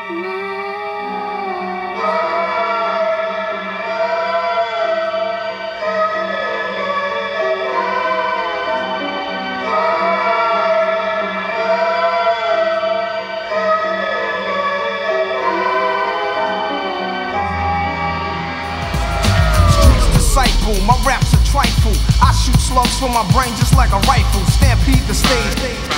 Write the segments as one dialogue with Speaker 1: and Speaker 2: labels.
Speaker 1: My raps are trifle. I shoot slugs from my brain just like a rifle. Stampede the stage.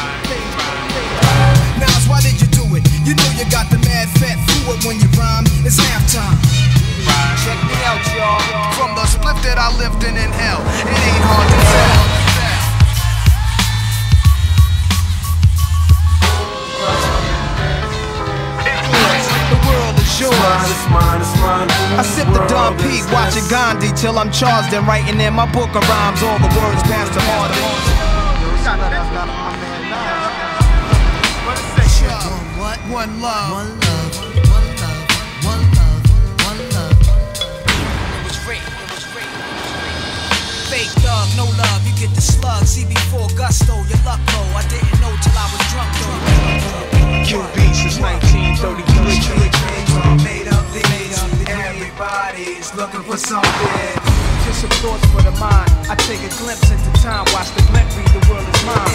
Speaker 2: Now, why did you do it? You know you got the mad fat fluid when you rhyme. It's halftime.
Speaker 1: Check me out, y'all. From the split that I lived in hell, it ain't hard to tell.
Speaker 3: It's mine, it's mine.
Speaker 1: I sip the Don P, watching Gandhi till I'm charged and writing in my book of rhymes. All the words past the heart. One love. One love. One love. One love. One love. It was rape. It was rape. Fake thug, no love. You get the slug. See before gusto, your luck low. I didn't know till I was drunk though. QB since 1933.
Speaker 2: Made up these, everybody's looking for something.
Speaker 1: Just some thoughts for the mind. I take a glimpse into time, watch the glint read, the world is mine.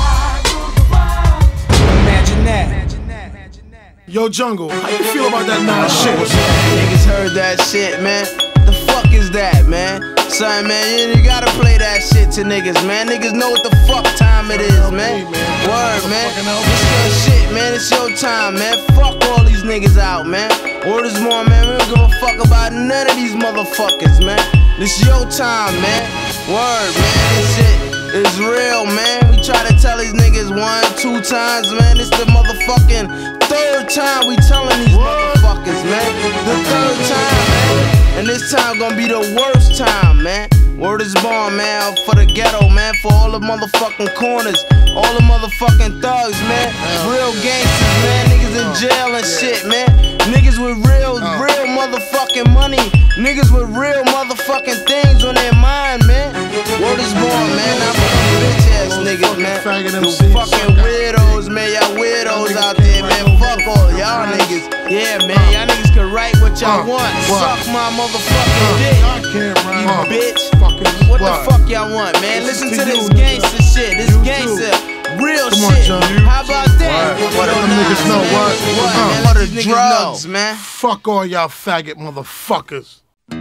Speaker 1: Imagine that.
Speaker 4: Yo, Jungle, how you feel about that Nas shit?
Speaker 5: Niggas heard that shit, man. The fuck is that, man? Son, man, you gotta play that shit to niggas, man. Niggas know what the fuck time it is, man. Word, man. It's your shit, man. It's your time, man. Fuck all these niggas out, man. Word is more, man. We don't give a fuck about none of these motherfuckers, man. This your time, man. Word, man. This shit is real, man. We try to tell these niggas 1, 2 times, man. It's the motherfucking 3rd time we telling these motherfuckers, man. The 3rd time, man. And this time gonna be the worst time, man. Word is born, man, for the ghetto, man. For all the motherfucking corners, all the motherfucking thugs, man. Real gangsters, man. Niggas in jail and shit, man. Niggas with real motherfucking money. Niggas with real motherfucking things on their mind, man. Word is born, man. I'm a bitch ass niggas, man. You fucking weirdos, man. Y'all weirdos out there, man. Fuck all y'all niggas. Yeah, man. Y'all niggas can write what y'all want. Suck my motherfucking dick, you bitch. What the fuck y'all want, man? Listen to this gangster shit. This gangster real shit. How about that?
Speaker 4: What them niggas know? What?
Speaker 5: What the drugs, man?
Speaker 4: Fuck all y'all faggot motherfuckers.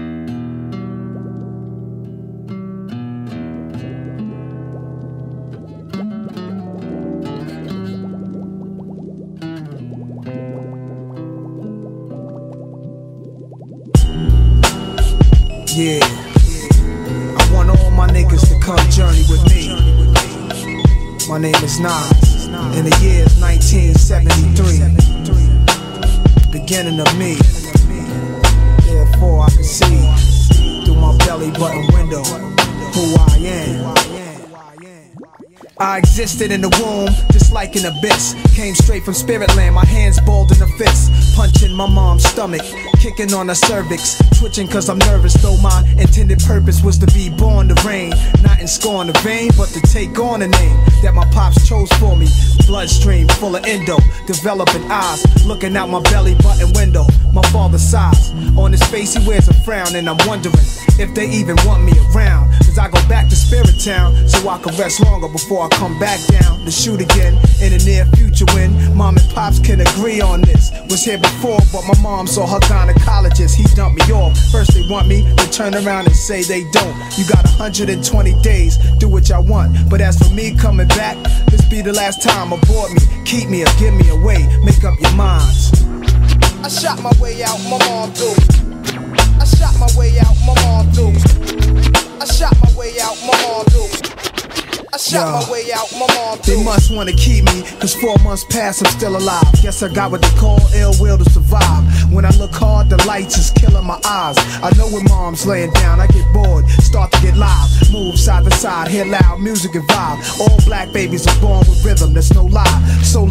Speaker 1: Yeah, I want all my niggas to come journey with me. My name is Nas, and the year is 1973. Beginning of me. Therefore I can see through my belly button window who I am. I existed in the womb, just like an abyss. Came straight from spirit land, my hands balled in a fist. Punching my mom's stomach, kicking on her cervix. Twitching cause I'm nervous, though my intended purpose was to be born to reign. Not in scorn the vein, but to take on a name that my pops chose for me. Bloodstream full of endo, developing eyes, looking out my belly button window. My father's size, on his face he wears a frown. And I'm wondering if they even want me around. Cause I go back to Spirit Town, so I can rest longer before I come back down to shoot again in the near future when mom and pops can agree on this. Was here before, but my mom saw her gynecologist. He dumped me off. First they want me to turn around and say they don't. You got 120 days, do what y'all want. But as for me coming back, this be the last time. Abort me, keep me or give me away. Make up your minds. I shot my way out, my mom through. I shot my way out, my mom through. I shot my way out, my mom through. I shot my way out, my mom through. They must wanna keep me, cause 4 months past I'm still alive. Guess I got what they call ill will to survive. When I look hard, the lights is killing my eyes. I know when mom's laying down, I get bored, start to get live. Move side to side, hear loud music and vibe. All black babies are born with rhythm, there's no lie. Soul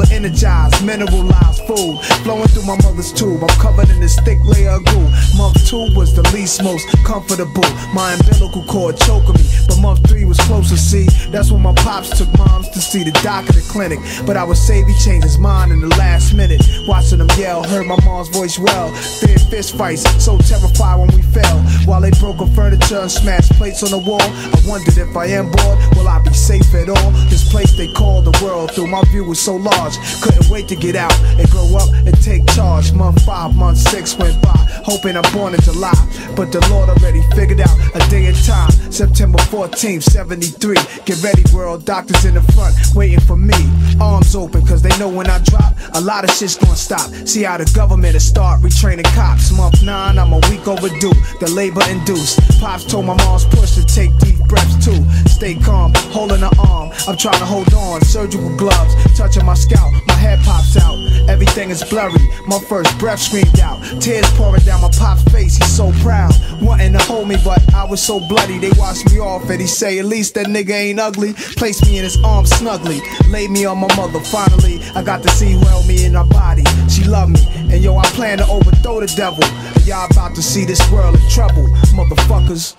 Speaker 1: solar energized, mineralized food flowing through my mother's tube. I'm covered in this thick layer of goo. Month 2 was the least most comfortable. My umbilical cord choking me, but month 3 was closer. See, that's when my pops took moms to see the doc at the clinic. But I was saved, he changed his mind in the last minute. Watching them yell, heard my mom's voice well. Feared fist fights, so terrified when we fell. While they broke up furniture and smashed plates on the wall, I wondered if I am bored, will I be safe at all? This place they call the world through my view was so large, couldn't wait to get out and grow up and take charge. Month 5, month 6 went by, hoping I'm born in July, but the Lord already figured out a day and time. September 14th, 73. Get ready, world, doctors in the front waiting for me. Arms open, cause they know when I drop, a lot of shit's gonna stop. See how the government will start retraining cops. Month 9, I'm a week overdue, the labor induced. Pops told my mom's push to take deep breaths too. Stay calm, holding her arm, I'm trying to hold on. Surgical gloves, touching my scalp, my head pops out. Everything is blurry, my first breath screamed out. Tears pouring down my pop's face, he's so proud, wanting to hold me, but I was so bloody. They washed me off and he say, at least that nigga ain't ugly. Placed me in his arms snugly, laid me on my mother. Finally, I got to see who held me in her body. She loved me, and yo, I plan to overthrow the devil. And y'all about to see this world in trouble, motherfuckers.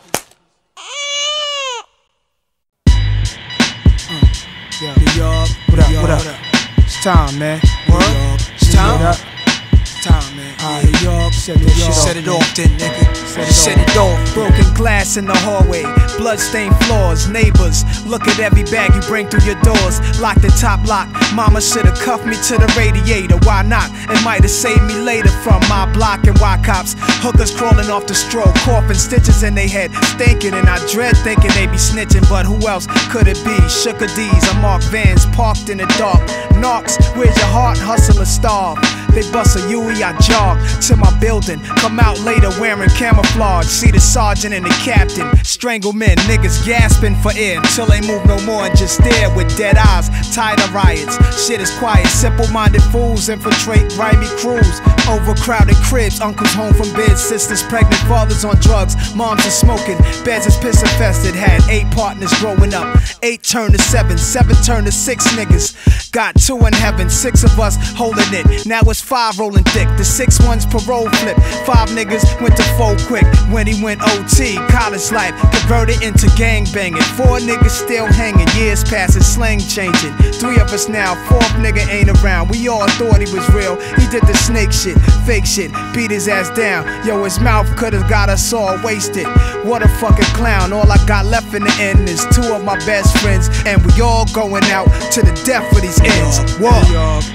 Speaker 1: New York, what up, what up? It's time, man. What? It's time? It's time, man. New York, set it off then, nigga. Set it off. Broken glass in the hallway, bloodstained floors, neighbors. Look at every bag you bring through your doors. Lock the top lock. Mama should've cuffed me to the radiator. Why not? It might've saved me later from my block and why cops. Hookers crawling off the stroke, coughing stitches in they head, stinking, and I dread thinking they be snitching. But who else could it be? Sugar D's, I mark vans parked in the dark. Knocks, where's your heart? Hustle or starve. They bust a Huey, I jog to my building. Come out later wearing camouflage. See the sergeant and the captain. Strangle men, niggas gasping for air until they move no more and just stare with dead eyes. Tired of riots, shit is quiet. Simple-minded fools infiltrate grimy crews. Overcrowded cribs, uncles home from bed, sisters pregnant, fathers on drugs, moms are smoking, beds is piss infested. Had 8 partners growing up, 8 turned to 7, 7 turned to 6 niggas. Got 2 in heaven, 6 of us holding it. Now it's 5 rolling thick, the 6 ones parole flip. 5 niggas went to 4 quick when he went OT. College life converted into gang banging. 4 niggas still hanging, years passing, slang changing. 3 of us now, 4th nigga ain't around. We all thought he was real, he did the snake shit, fake shit, beat his ass down. Yo, his mouth could've got us all wasted. What a fucking clown. All I got left in the end is 2 of my best friends, and we all going out to the death for these ends. Whoa. New York,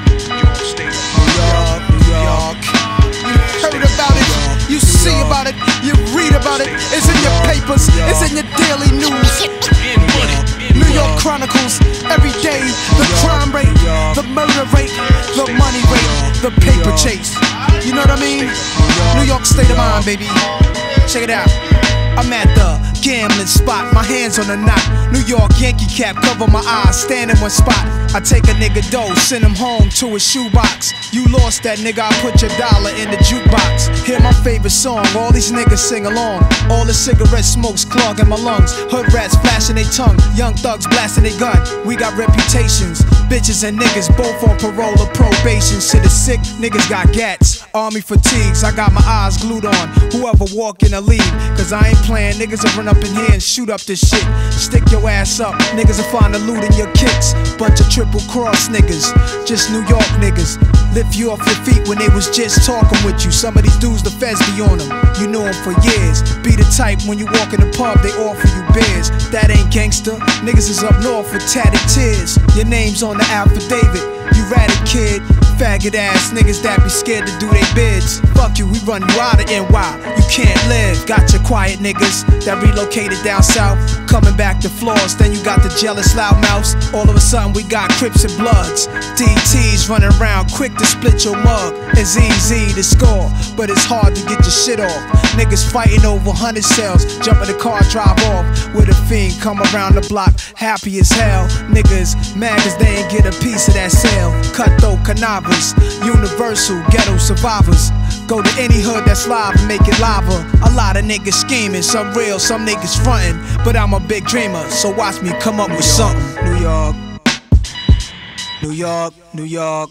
Speaker 1: New York. You heard about it, you see about it, you read about it. It's in your papers, it's in your daily news. New York Chronicles, every day. The crime rate, the murder rate, the money rate, the paper chase. You know what I mean? New York state of mind, baby. Check it out. I'm at the gambling spot, my hands on the knot. New York Yankee cap, cover my eyes, stand in one spot. I take a nigga dough, send him home to his shoebox. You lost that nigga, I put your dollar in the jukebox. Hear my favorite song, all these niggas sing along. All the cigarette smokes clogging my lungs. Hood rats flashing their tongue, young thugs blasting their gun. We got reputations, bitches and niggas both on parole or probation. Shit is sick, niggas got gats, army fatigues. I got my eyes glued on whoever walk in the lead, cause I ain't playing. Niggas will run up in here and shoot up this shit. Stick your ass up, niggas will find the loot in your kicks. Bunch of triple cross niggas, just New York niggas. Lift you off your feet when they was just talking with you. Some of these dudes, the feds be on them, you know them for years. Be the type when you walk in the pub, they offer you beers. That ain't gangster, niggas is up north with tatted tears. Your name's on the affidavit, you ratted kid. Faggot ass niggas that be scared to do they bids. Fuck you, we run you out of NY, you can't live. Got your quiet niggas that relocated down south, coming back to floors. Then you got the jealous loudmouths. All of a sudden we got Crips and Bloods, DTs running around quick to split your mug. It's easy to score, but it's hard to get your shit off. Niggas fighting over 100 cells, jump in the car, drive off with a fiend, come around the block happy as hell. Niggas mad cause they ain't get a piece of that sale. Cutthroat cannabis, universal ghetto survivors. Go to any hood that's live and make it lava. A lot of niggas scheming, some real, some niggas frontin'. But I'm a big dreamer, so watch me come up with something. New York. New York, New York.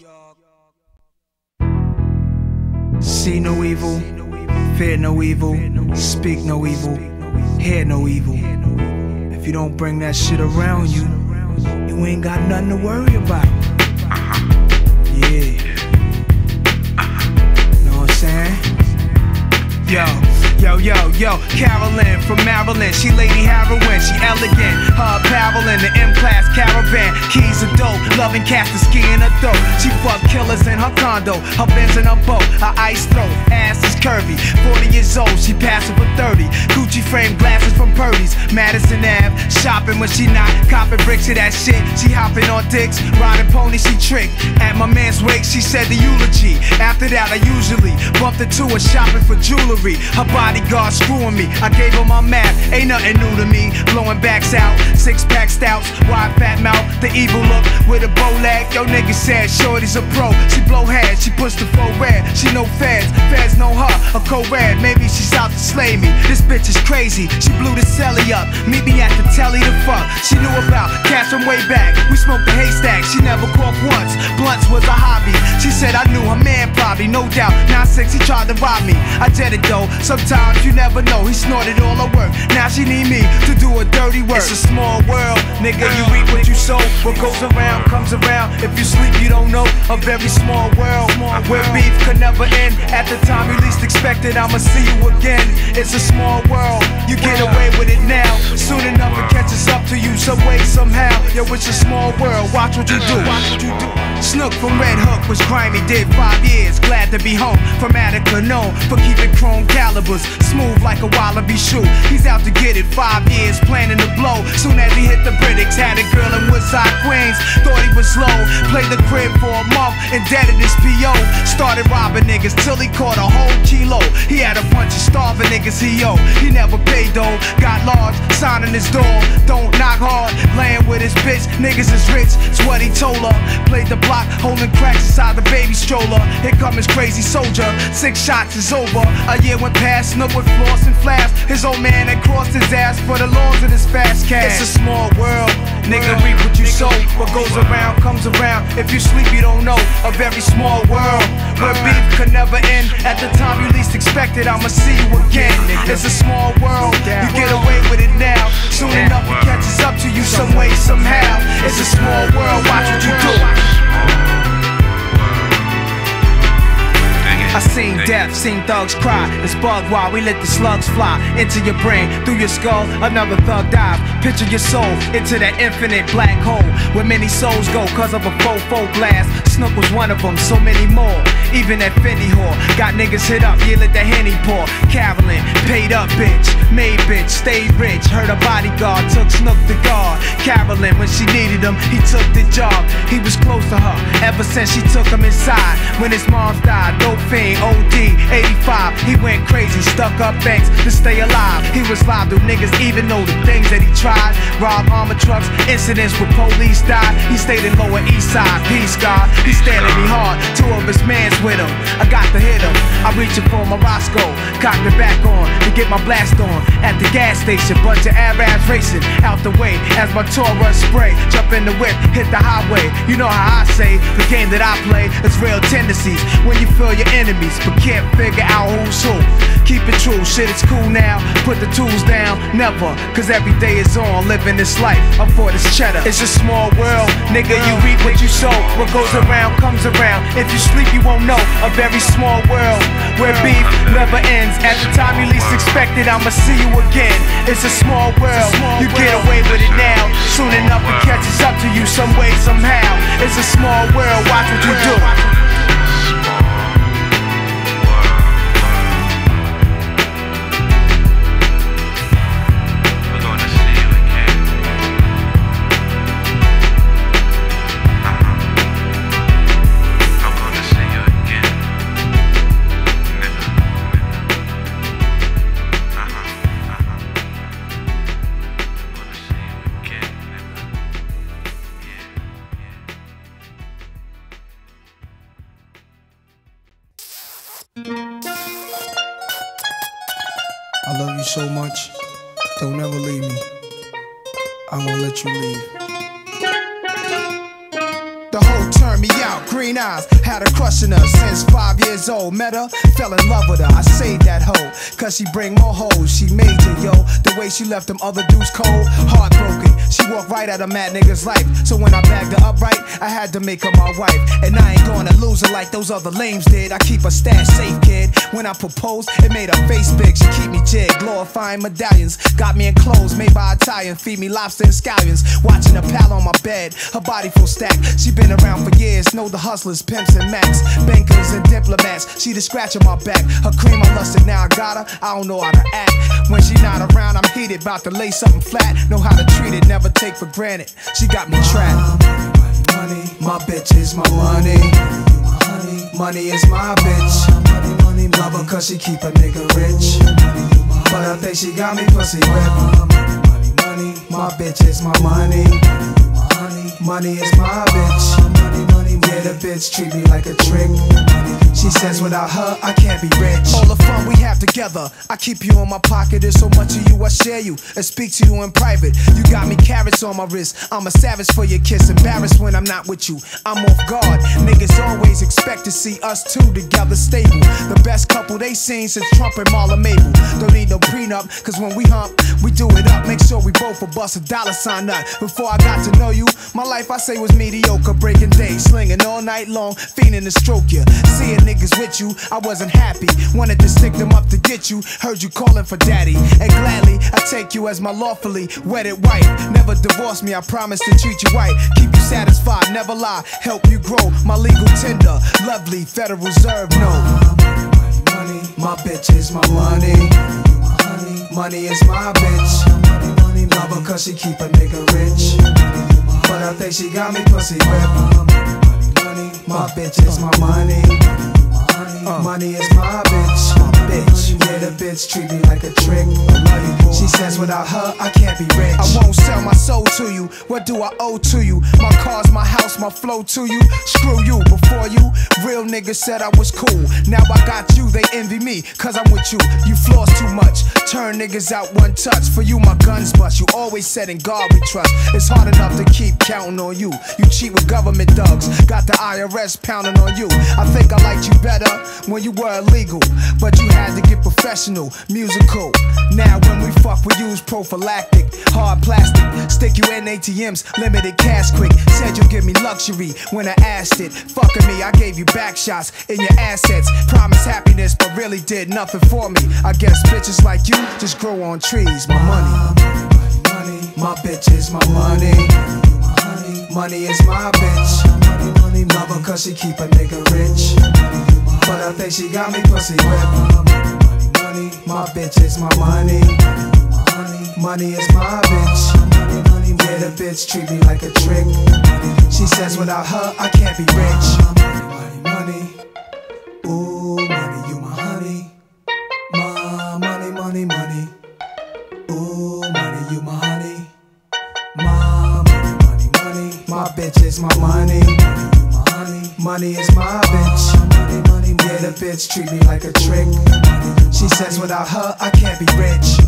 Speaker 1: See no evil, fear no evil, speak no evil, hear no evil. If you don't bring that shit around you, you ain't got nothing to worry about. Yeah. Know what I'm saying? Yo, Carolyn from Maryland, she Lady Heroin, she elegant, her apparel in the M-Class caravan, keys of dope, loving cast the ski in her throat, she fuck killers in her condo, her Benz in her boat, her ice throat, ass is curvy, 40 years old, she passing for 30, Gucci frame glasses from Purdy's, Madison Ave, shopping when she not, copping bricks to that shit, she hopping on dicks, riding pony, she tricked, at my man's wake, she said the eulogy, after that I usually bumped into her shopping for jewelry, her bodyguard screwing me, I gave her my map, ain't nothing new to me, blowing backs out, six-pack stouts, wide fat mouth, the evil look with a bow leg, yo nigga said shorty's a pro, she blow head, she push the full red, she know feds know her, a co-ed, maybe she's out to slay me, this bitch is crazy, she blew the celly up, meet me at the telly to fuck, she knew about cash from way back, we smoked the haystack, she never corked once, blunts was a hobby, she said I knew her man probably, no doubt, 9-6 he tried to rob me, I did it though, sometimes you never know, he snorted all her work, now she need me to do a dirty work, it's a small world, nigga you reap what you sow, what goes around comes around, if you sleep you don't know, a very small world, where beef could never end, at the time you least expected I'ma see you again, it's a small world, you get away with it now, soon enough it catches up to you some way somehow, yo it's a small world, watch what you do, Snook from Red Hook was grimy, did 5 years, glad to be home, from Attica known for keeping chrome calibers, smooth like a wallaby shoe, he's out to get it, 5 years planning to blow, soon as he hit the Britics, had a girl in Woodside, Queens, thought he was slow, played the crib for a month, indebted his P.O., started robbing niggas till he caught a whole kilo, he had a bunch of starving niggas he owed, he never paid though, got large, signing his door, don't knock hard, laying with his bitch, niggas is rich, it's what he told her, played the block, holding cracks inside the baby stroller, here come his crazy soldier, 6 shots is over, a year went past, Snook with floss and flash, his old man had crossed his ass for the laws of this fast cash, it's a small world, nigga reap what you sow, what goes around comes around, if you sleep you don't know, a very small world, where beef could never end, at the time you least expected I'ma see you again, it's a small world, you get away with it now, soon enough it catches up to you some way somehow, it's a small world, watch what you do. I seen death, seen thugs cry, it's bugged while we let the slugs fly into your brain, through your skull, another thug dive, picture your soul into that infinite black hole, where many souls go cause of a faux glass, Snook was one of them, so many more, even that Fendi whore, got niggas hit up, yeah let the Henny pour, Carolyn, paid up bitch, made bitch, stayed rich, heard a bodyguard, took Snook to guard, Carolyn when she needed him, he took the job, he was close to her, ever since she took him inside, when his mom died, dope fiend, OD, 85, he went crazy, stuck up banks to stay alive, he was live, do niggas even know the things that he tried, rob armor trucks, incidents where police died, he stayed in Lower East Side, peace God, he standing me hard, 2 of his mans with him, I got to hit him, I reaching for my Roscoe, cocked it back on, to get my blast on, at the gas station, bunch of Arabs racing, out the way, as my Taurus spray, jump in the whip, hit the highway, you know how I say, the game that I play, is real tendencies, when you feel your enemies, but can't figure out who's who, keep it true, shit it's cool now, put the tools down, never, cause every day is on, living this life, up for this cheddar, it's a small world, nigga you reap what you sow, what goes around comes around, if you sleep you won't know, a very small world, where beef never ends, at the time you least expected I'ma see you again, it's a small world, you get away with it now, soon enough it catches up to you some way somehow, it's a small world, watch what you do.
Speaker 2: I love you so much, don't ever leave me. I won't let you leave. The whole
Speaker 1: Turn me out, green eyes, had her crushing her since 5 years old. Met her, fell in love with her. I saved that hoe, cause she bring more hoes. She major, yo. The way she left them other dudes cold, heartbroken. She walked right out of mad niggas' life. So when I bagged her up right, I had to make her my wife. And I ain't gonna lose her like those other lames did. I keep her stash safe, kid. When I propose, it made her face big. She keep me jig, glorifying medallions. Got me in clothes made by Italian. Feed me lobster and scallions. Watching her pal on my bed, her body full stacked. She been around for years, know the hustlers, pimps and max, bankers and diplomats. She the scratch on my back. Her cream I lusted, now I got her. I don't know how to act. When she not around, I'm heated, about to lay something flat. Know how to treat it, never take for granted. She got me trapped. Money, my bitch is my money. Money is my bitch. Money, love her cause she keep a nigga rich. But I think she got me pussy whipped. Money, my bitch is my money. Money is my bitch. Yeah, the bitch treat me like a trick. She says without her, I can't be rich. All the fun we have together, I keep you in my pocket. There's so much of you, I share you and speak to you in private. You got me carrots on my wrist. I'm a savage for your kiss. Embarrassed when I'm not with you, I'm off guard. Niggas always expect to see us two together stable. The best couple they seen since Trump and Marla Mabel. Don't need no prenup, cause when we hump, we do it up. Make sure we both will bust a $sign nut. Before I got to know you, my life I say was mediocre. Breaking days, slinging all night long, fiending to stroke you. Seeing niggas with you, I wasn't happy. Wanted to stick them up to get you. Heard you calling for daddy, and gladly I take you as my lawfully wedded wife. Never divorce me, I promise to treat you right. Keep you satisfied, never lie, help you grow. My legal tender, lovely Federal Reserve note. My bitch is my money. Money is my bitch. Love her cause she keep a nigga rich. But I think she got me pussy whipped. My bitch is my money. Money is my bitch. Yeah, the bitch treat me like a trick. She says without her, I can't be rich. I won't sell my soul to you. What do I owe to you? My cars, my house, my flow to you. Screw you. Before you, real niggas said I was cool. Now I got you, they envy me, cause I'm with you. You floss too much, turn niggas out one touch. For you, my guns bust. You always said in God we trust. It's hard enough to keep counting on you. You cheat with government thugs, got the IRS pounding on you. I think I liked you better when you were illegal, but you had to get professional, musical. Now when we fuck, we use prophylactic, hard plastic. Stick you in ATMs, limited cash quick. Said you'll give me luxury when I asked it. Fucking me, I gave you back shots in your assets. Promised happiness, but really did nothing for me. I guess bitches like you just grow on trees. My money, my bitch is my money. Money is my bitch. Love her cause she keep a nigga rich. But I think she got me pussy whipped. My bitch is my money. Money is my bitch. Yeah, the bitch treat me like a trick. She says without her, I can't be rich. Money, ooh, money, you my honey. My money. Ooh, money, you my honey. My money. My bitch is my money. Money is my bitch. Yeah, the bitch treat me like a trick. She says without her, I can't be rich.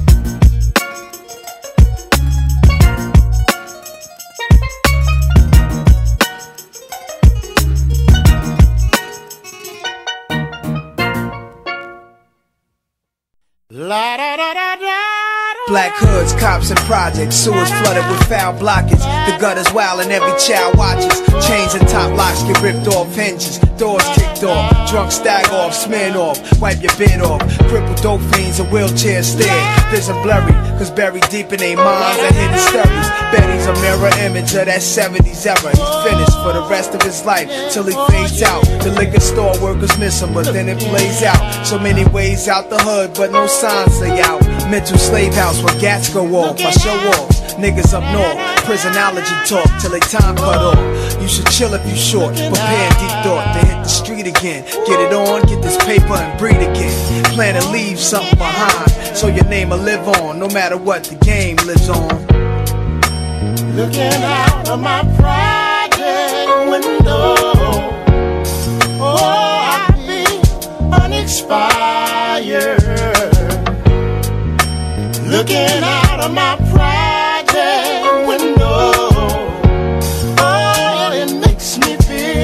Speaker 6: La da da da da.
Speaker 1: Black hoods, cops, and projects. Sewers flooded with foul blockage. The gutters wild and every child watches. Chains and top locks get ripped off hinges. Doors kicked off. Drunk stag off, smeared off. Wipe your bed off. Crippled dope fiends in wheelchairs stare. Vision blurry, cause buried deep in their minds are hidden stories. Betty's a mirror image of that 70s era. He's finished for the rest of his life till he fades out. The liquor store workers miss him, but then it plays out. So many ways out the hood, but no signs say out. Mental slave house where gats go off. I show off. Niggas up north, prisonology talk till they time cut off. You should chill if you short, prepare deep thought to hit the street again. Get it on, get this paper and breathe again. Plan to leave something behind, so your name will live on, no matter what the game lives on.
Speaker 6: Looking out of my project window, oh, I be unexpired. Looking out of my project window, oh, it makes me feel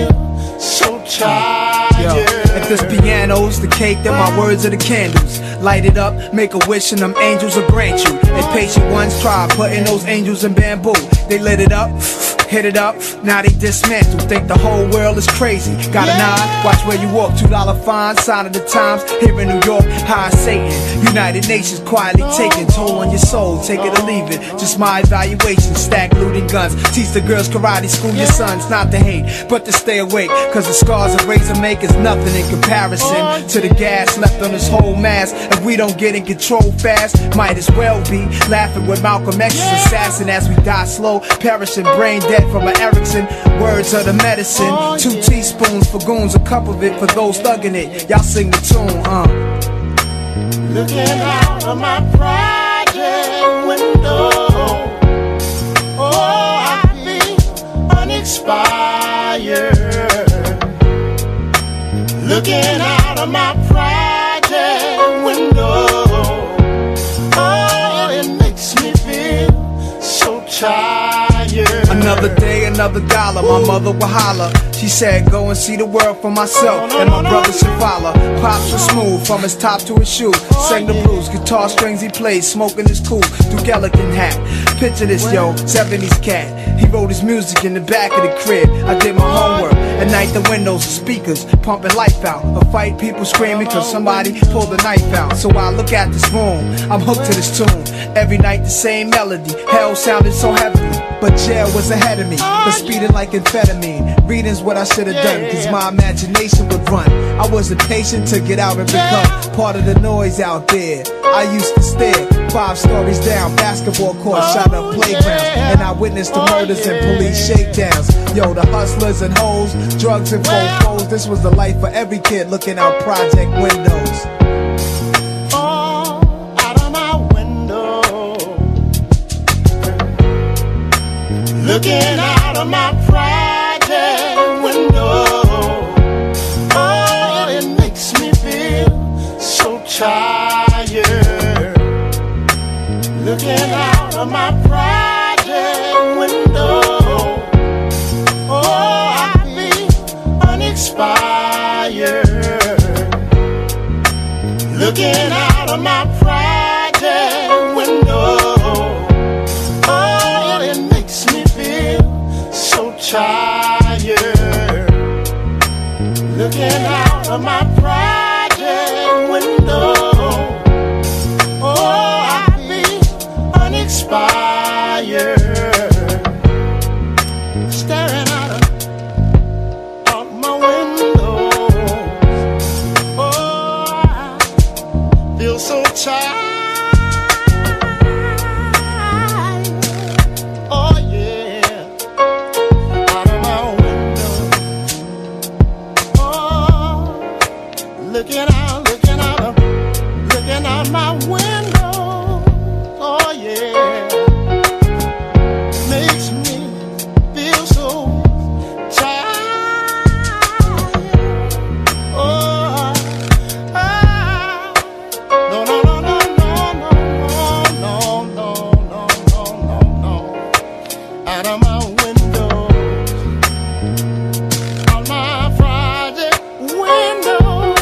Speaker 1: Yo, if this piano's the cake, then my words are the candles. Light it up, make a wish and them angels will grant you. And patient ones try putting those angels in bamboo. They lit it up, hit it up, now they dismantle. Think the whole world is crazy. Got a nod, watch where you walk. $2 fine, sign of the times. Here in New York, high Satan. United Nations quietly taking toll on your soul. Take it or leave it, just my evaluation. Stack looting guns, teach the girls karate, school your sons. Not to hate, but to stay awake. Cause the scars a razor make is nothing in comparison to the gas left on this whole mass. If we don't get in control fast, might as well be laughing with Malcolm X's assassin as we die slow, perishing, brain dead from an Erickson. Words are the medicine. 2 teaspoons for goons, a cup of it for those thugging it. Y'all sing the tune,
Speaker 6: Looking out of my project window, oh, I be unexpired. Looking out of my project window, oh, it makes me feel so tired.
Speaker 1: Another day, another dollar, my mother will holler. She said, go and see the world for myself, and my brother should follow. Pops was smooth, from his top to his shoe. Sang the blues, guitar strings he played, smoking his cool Duke Ellington hat. Picture this, yo, 70s cat. He wrote his music in the back of the crib. I did my homework. At night the windows, the speakers, pumping life out. A fight, people screaming cause somebody pulled the knife out. So I look at this room, I'm hooked to this tune. Every night the same melody, hell sounded so heavily. But jail was ahead of me, but speeding like amphetamine. Reading's what I should've done, cause my imagination would run. I wasn't patient to get out and become part of the noise out there. I used to stare 5 stories down, basketball courts, shot up playgrounds, and I witnessed the murders and police shakedowns. Yo, the hustlers and hoes, drugs and fofos. This was the life for every kid looking out project windows.
Speaker 6: Looking out of my project window, oh, it makes me feel so tired. Looking out of my project window, oh, I be unexpired. Looking out of my project window, tired. Looking out of my project window, oh, I be unexpired. Staring out my window, oh, I feel so tired. Looking out my window, oh yeah, makes me feel so tired. Oh, no, no, no, no, no, no, no, no, no, no, no, out of my window, on my project window.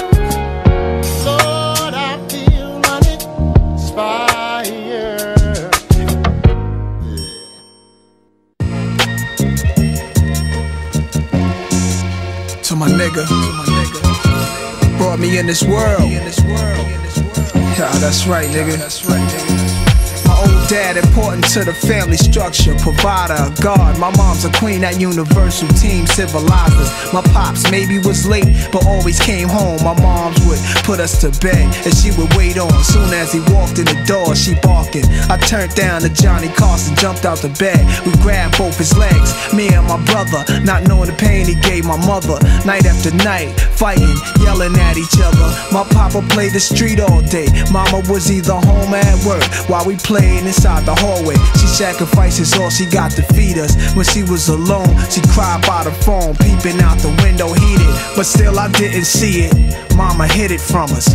Speaker 1: To my nigga, brought me in this world. Yeah, that's right, nigga. My old dad, important to the family structure, provider, a guard. My mom's a queen at Universal Team Civilizers. My pops maybe was late, but always came home. My mom's would put us to bed, and she would wait on. Soon as he walked in the door, she barking. I turned down to Johnny Carson, jumped out the bed. We grabbed both his legs, me and my brother, not knowing the pain he gave my mother. Night after night, fighting, yelling at each other. My papa played the street all day. Mama was either home or at work while we played inside the hallway. She sacrifices all she got to feed us. When she was alone, she cried by the phone, peeping out the window heated, but still I didn't see it. Mama hid it from us. We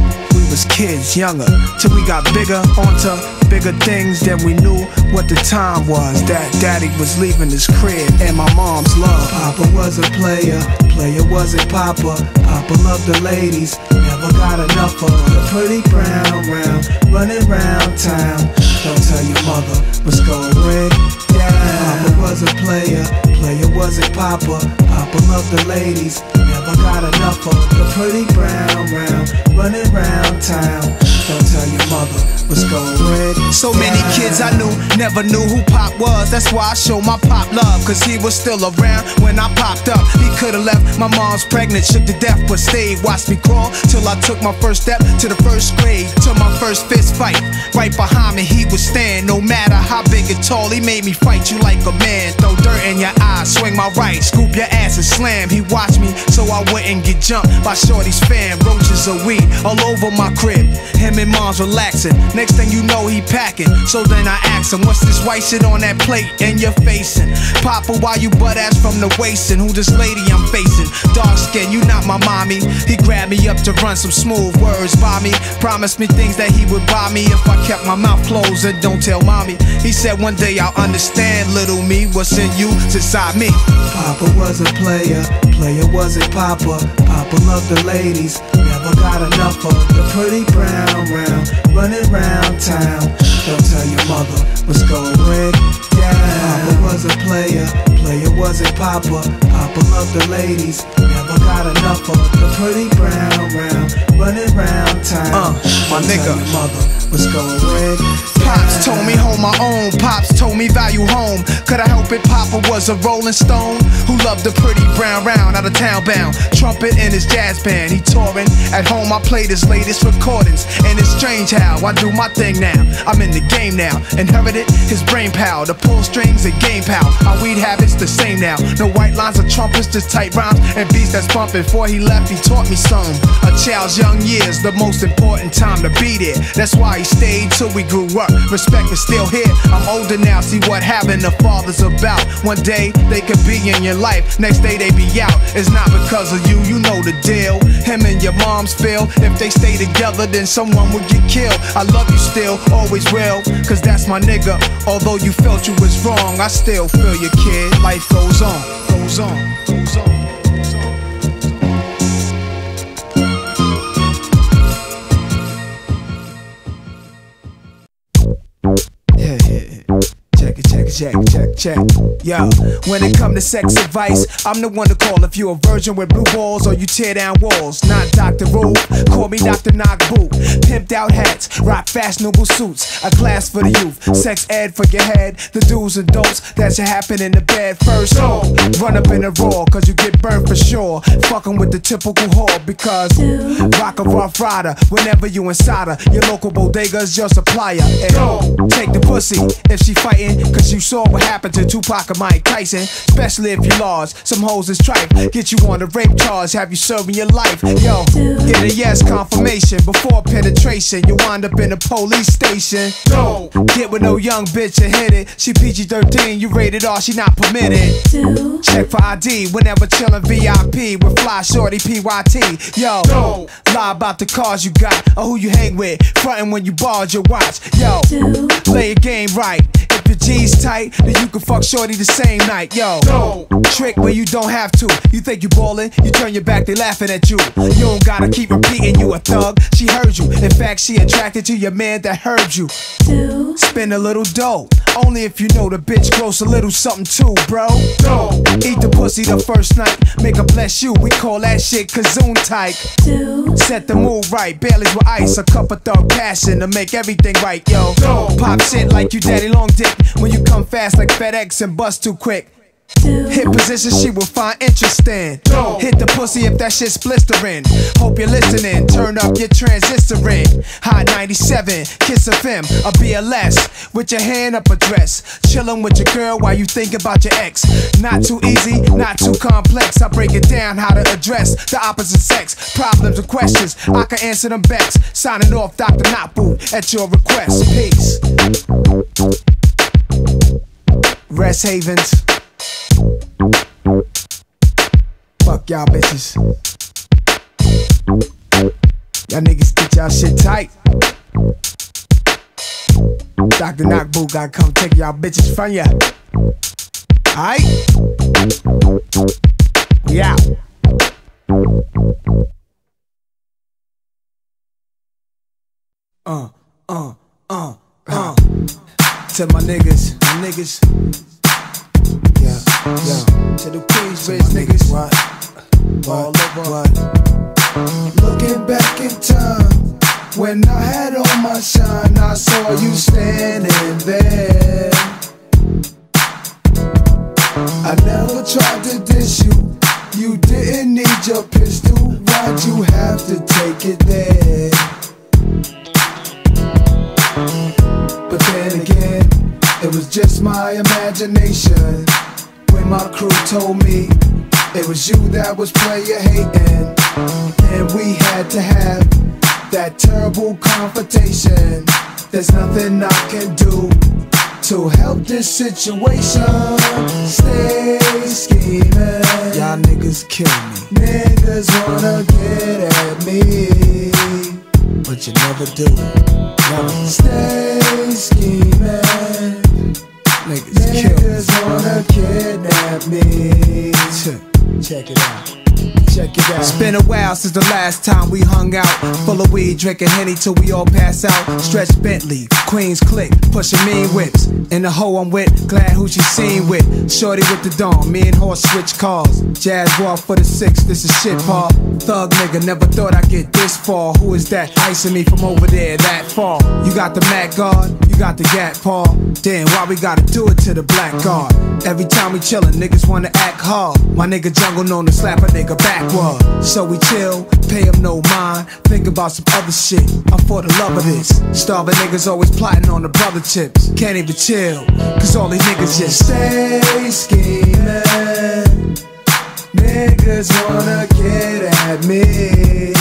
Speaker 1: was kids, younger, till we got bigger, onto bigger things. Then we knew what the time was, that daddy was leaving his crib and my mom's love. Papa was a player, player wasn't Papa. Papa loved the ladies, never got enough of the pretty brown round, running round town. Don't tell your mother what's going down. Papa was a player, player wasn't Papa. Papa loved the ladies, never got enough of the pretty brown round, running round town. Don't tell your mother what's going down. So many kids I knew never knew who Pop was. That's why I show my Pop love, cause he was still around when I popped up. He could've left my mom's pregnant, shook to death, but stayed. Watched me crawl till I took my first step to the first grade, to my first fist fight. Right behind me he would stand, no matter how big and tall, he made me fight you like a man. Throw dirt in your eyes, swing my right, scoop your ass and slam. He watched me so I wouldn't get jumped by shorty's fam. Roaches of weed all over my crib, him and mom's relaxing. Next thing you know he packing. So then I asked him, what's this white shit on that plate and you're facing? Papa, why you butt ass from the waist? And who this lady I'm facing? Dark skin, you not my mommy. He grabbed me up to run some smooth words by me, promised me things that he would buy me if I kept my mouth closed and don't tell mommy. He said one day I'll understand, little me, what's in you inside me. Papa was a player, player wasn't Papa. Papa loved the ladies, never got enough of the pretty brown round, running round town. Don't tell your mother what's going down. Papa was a player, player wasn't Papa. Papa loved the ladies, never got enough of the pretty brown round, running round town. My nigga, your mother what's going down. Pops told me hold my own, Pops told me value home. Could I help it? Papa was a rolling stone who loved the pretty brown round, out of town bound. Trumpet in his jazz band, he touring. At home I played his latest recordings, and it's strange how I do my thing now. I'm in the game now, inherited his brain power, the pull strings and game power. Our weed habits the same now, no white lines or trumpets, just tight rhymes and beats that's pumping. Before he left he taught me some. A child's young years, the most important time to be there. That's why he stayed till we grew up. Respect is still here, I'm older now, see what having a father's about. One day they could be in your life, next day they be out. It's not because of you, you know the deal. Him and your moms feel, if they stay together then someone would get killed. I love you still, always will, cause that's my nigga. Although you felt you was wrong, I still feel your kid. Life goes on, goes on, goes on. Check. Yo, when it come to sex advice, I'm the one to call if you a virgin with blue balls or you tear down walls. Not Dr. Rule, call me Dr. Knockboot. Pimped out hats, rock fashionable suits. A class for the youth, sex ed for your head. The do's and don'ts that should happen in the bed first. So, run up in the raw, cause you get burned for sure. Fucking with the typical whore, because rock a rough rider whenever you inside her. Your local bodega's your supplier. And take the pussy if she fighting, cause you saw what happened to Tupac and Mike Tyson. Especially if you large, some hoes is tripe. Get you on a rape charge, have you serving your life. Yo, get a yes confirmation before penetration. You wind up in a police station. Don't get with no young bitch and hit it. She PG-13, you rated R, she not permitted. Check for ID whenever chillin' VIP with fly shorty PYT. Yo, don't lie about the cars you got or who you hang with. Frontin' when you borrowed your watch. Yo, play your game right. If your G's tight, then you can fuck shorty the same night. Yo, trick where you don't have to. You think you ballin', you turn your back, they laughing at you. You don't gotta keep repeating you a thug. She heard you. In fact, she attracted to your man that heard you. Spend a little dough, only if you know the bitch gross a little something too, bro. Eat the pussy the first night, make her bless you. We call that shit kazoon type. Set the mood right, Baileys with ice, a cup of thug passion to make everything right, yo. Pop shit like you daddy long dick when you come fast like FedEx and bust too quick. Hit position she will find interesting. Hit the pussy if that shit's blistering. Hope you're listening, turn up your transistoring. Hot 97, Kiss FM, a BLS. With your hand up a dress, chillin' with your girl while you think about your ex. Not too easy, not too complex. I break it down how to address the opposite sex. Problems or questions, I can answer them best. Signing off, Dr. Knockboot, at your request. Peace. Rest havens. Fuck y'all bitches. Y'all Y'all niggas get y'all shit tight. Dr. Knockboot gotta come take y'all bitches from ya. Aight? We out. To my niggas, yeah. To the Queensbridge niggas, what? All over. Looking back in time, when I had on my shine, I saw you standing there. I never tried to diss you. You didn't need your pistol. Why'd you have to take it there? But then again, it was just my imagination. When my crew told me it was you that was player hating, and we had to have that terrible confrontation. There's nothing I can do to help this situation. Stay scheming. Y'all niggas kill me. Niggas wanna get at me, but you never do it. Never. Stay scheming. Niggas wanna kidnap me. Check it out. It's been a while since the last time we hung out. Full of weed, drinking Henny till we all pass out. Stretch Bentley, Queens click, pushing mean whips. In the hoe I'm with, glad who she seen with. Shorty with the dawn, me and horse switch cars. Jazz walk for the 6, this is shit, Paul. Thug nigga, never thought I'd get this far. Who is that icing me from over there that far? You got the Mac guard, you got the Gat Paul. Damn, why we gotta do it to the black guard? Every time we chillin', niggas wanna act hard. My nigga Jungle known to slap a nigga backward. So we chill, pay him no mind. Think about some other shit, I'm for the love of this. Starving niggas always plotting on the brother chips. Can't even chill, cause all these niggas just stay scheming. Niggas wanna get at me.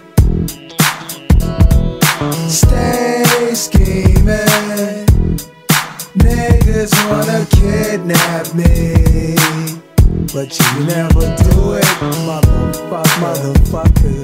Speaker 1: Stay scheming. Niggas wanna kidnap me, but you never do it, motherfucker.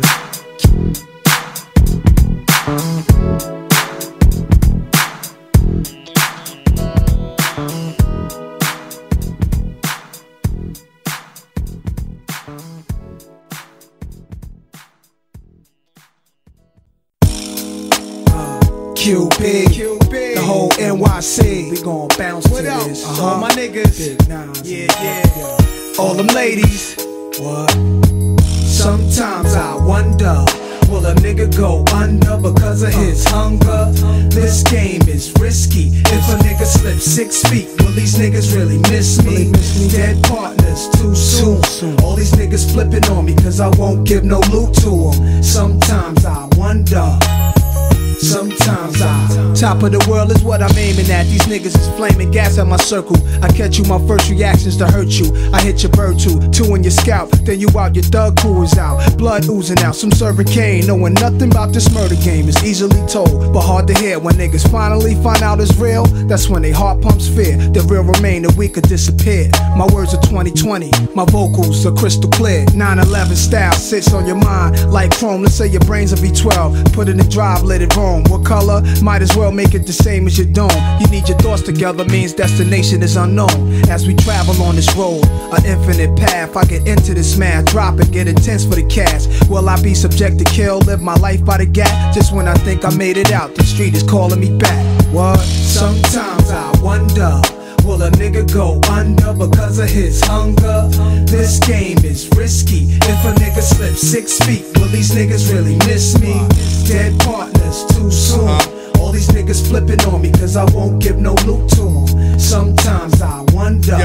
Speaker 1: QB, the whole NYC, we gon' bounce to this. All my niggas, yeah. All them ladies, what? Sometimes I wonder, will a nigga go under because of his hunger? This game is risky. If a nigga slips 6 feet, will these niggas really miss me? Dead partners too soon. All these niggas flipping on me cause I won't give no loot to them. Sometimes I wonder. Sometimes top of the world is what I'm aiming at. These niggas is flaming gas at my circle. I catch you, my first reaction's to hurt you. I hit your bird too, 2 in your scalp. Then you out, your thug crew is out. Blood oozing out, some serving cane. Knowing nothing about this murder game is easily told, but hard to hear. When niggas finally find out it's real, that's when they heart pumps fear. The real remain, the weak could disappear. My words are 2020, my vocals are crystal clear. 9/11 style sits on your mind like chrome. Let's say your brain's a V12, put it in drive, let it roam. What color? Might as well make it the same as your dome. You need your thoughts together, means destination is unknown. As we travel on this road, an infinite path, I get into this math, drop it, get intense for the cash. Will I be subject to kill, live my life by the gap? Just when I think I made it out, the street is calling me back. What? Sometimes I wonder, will a nigga go under because of his hunger? This game is risky. If a nigga slips 6 feet, will these niggas really miss me? Dead partners too soon. All these niggas flipping on me cause I won't give no loot to them. Sometimes I wonder.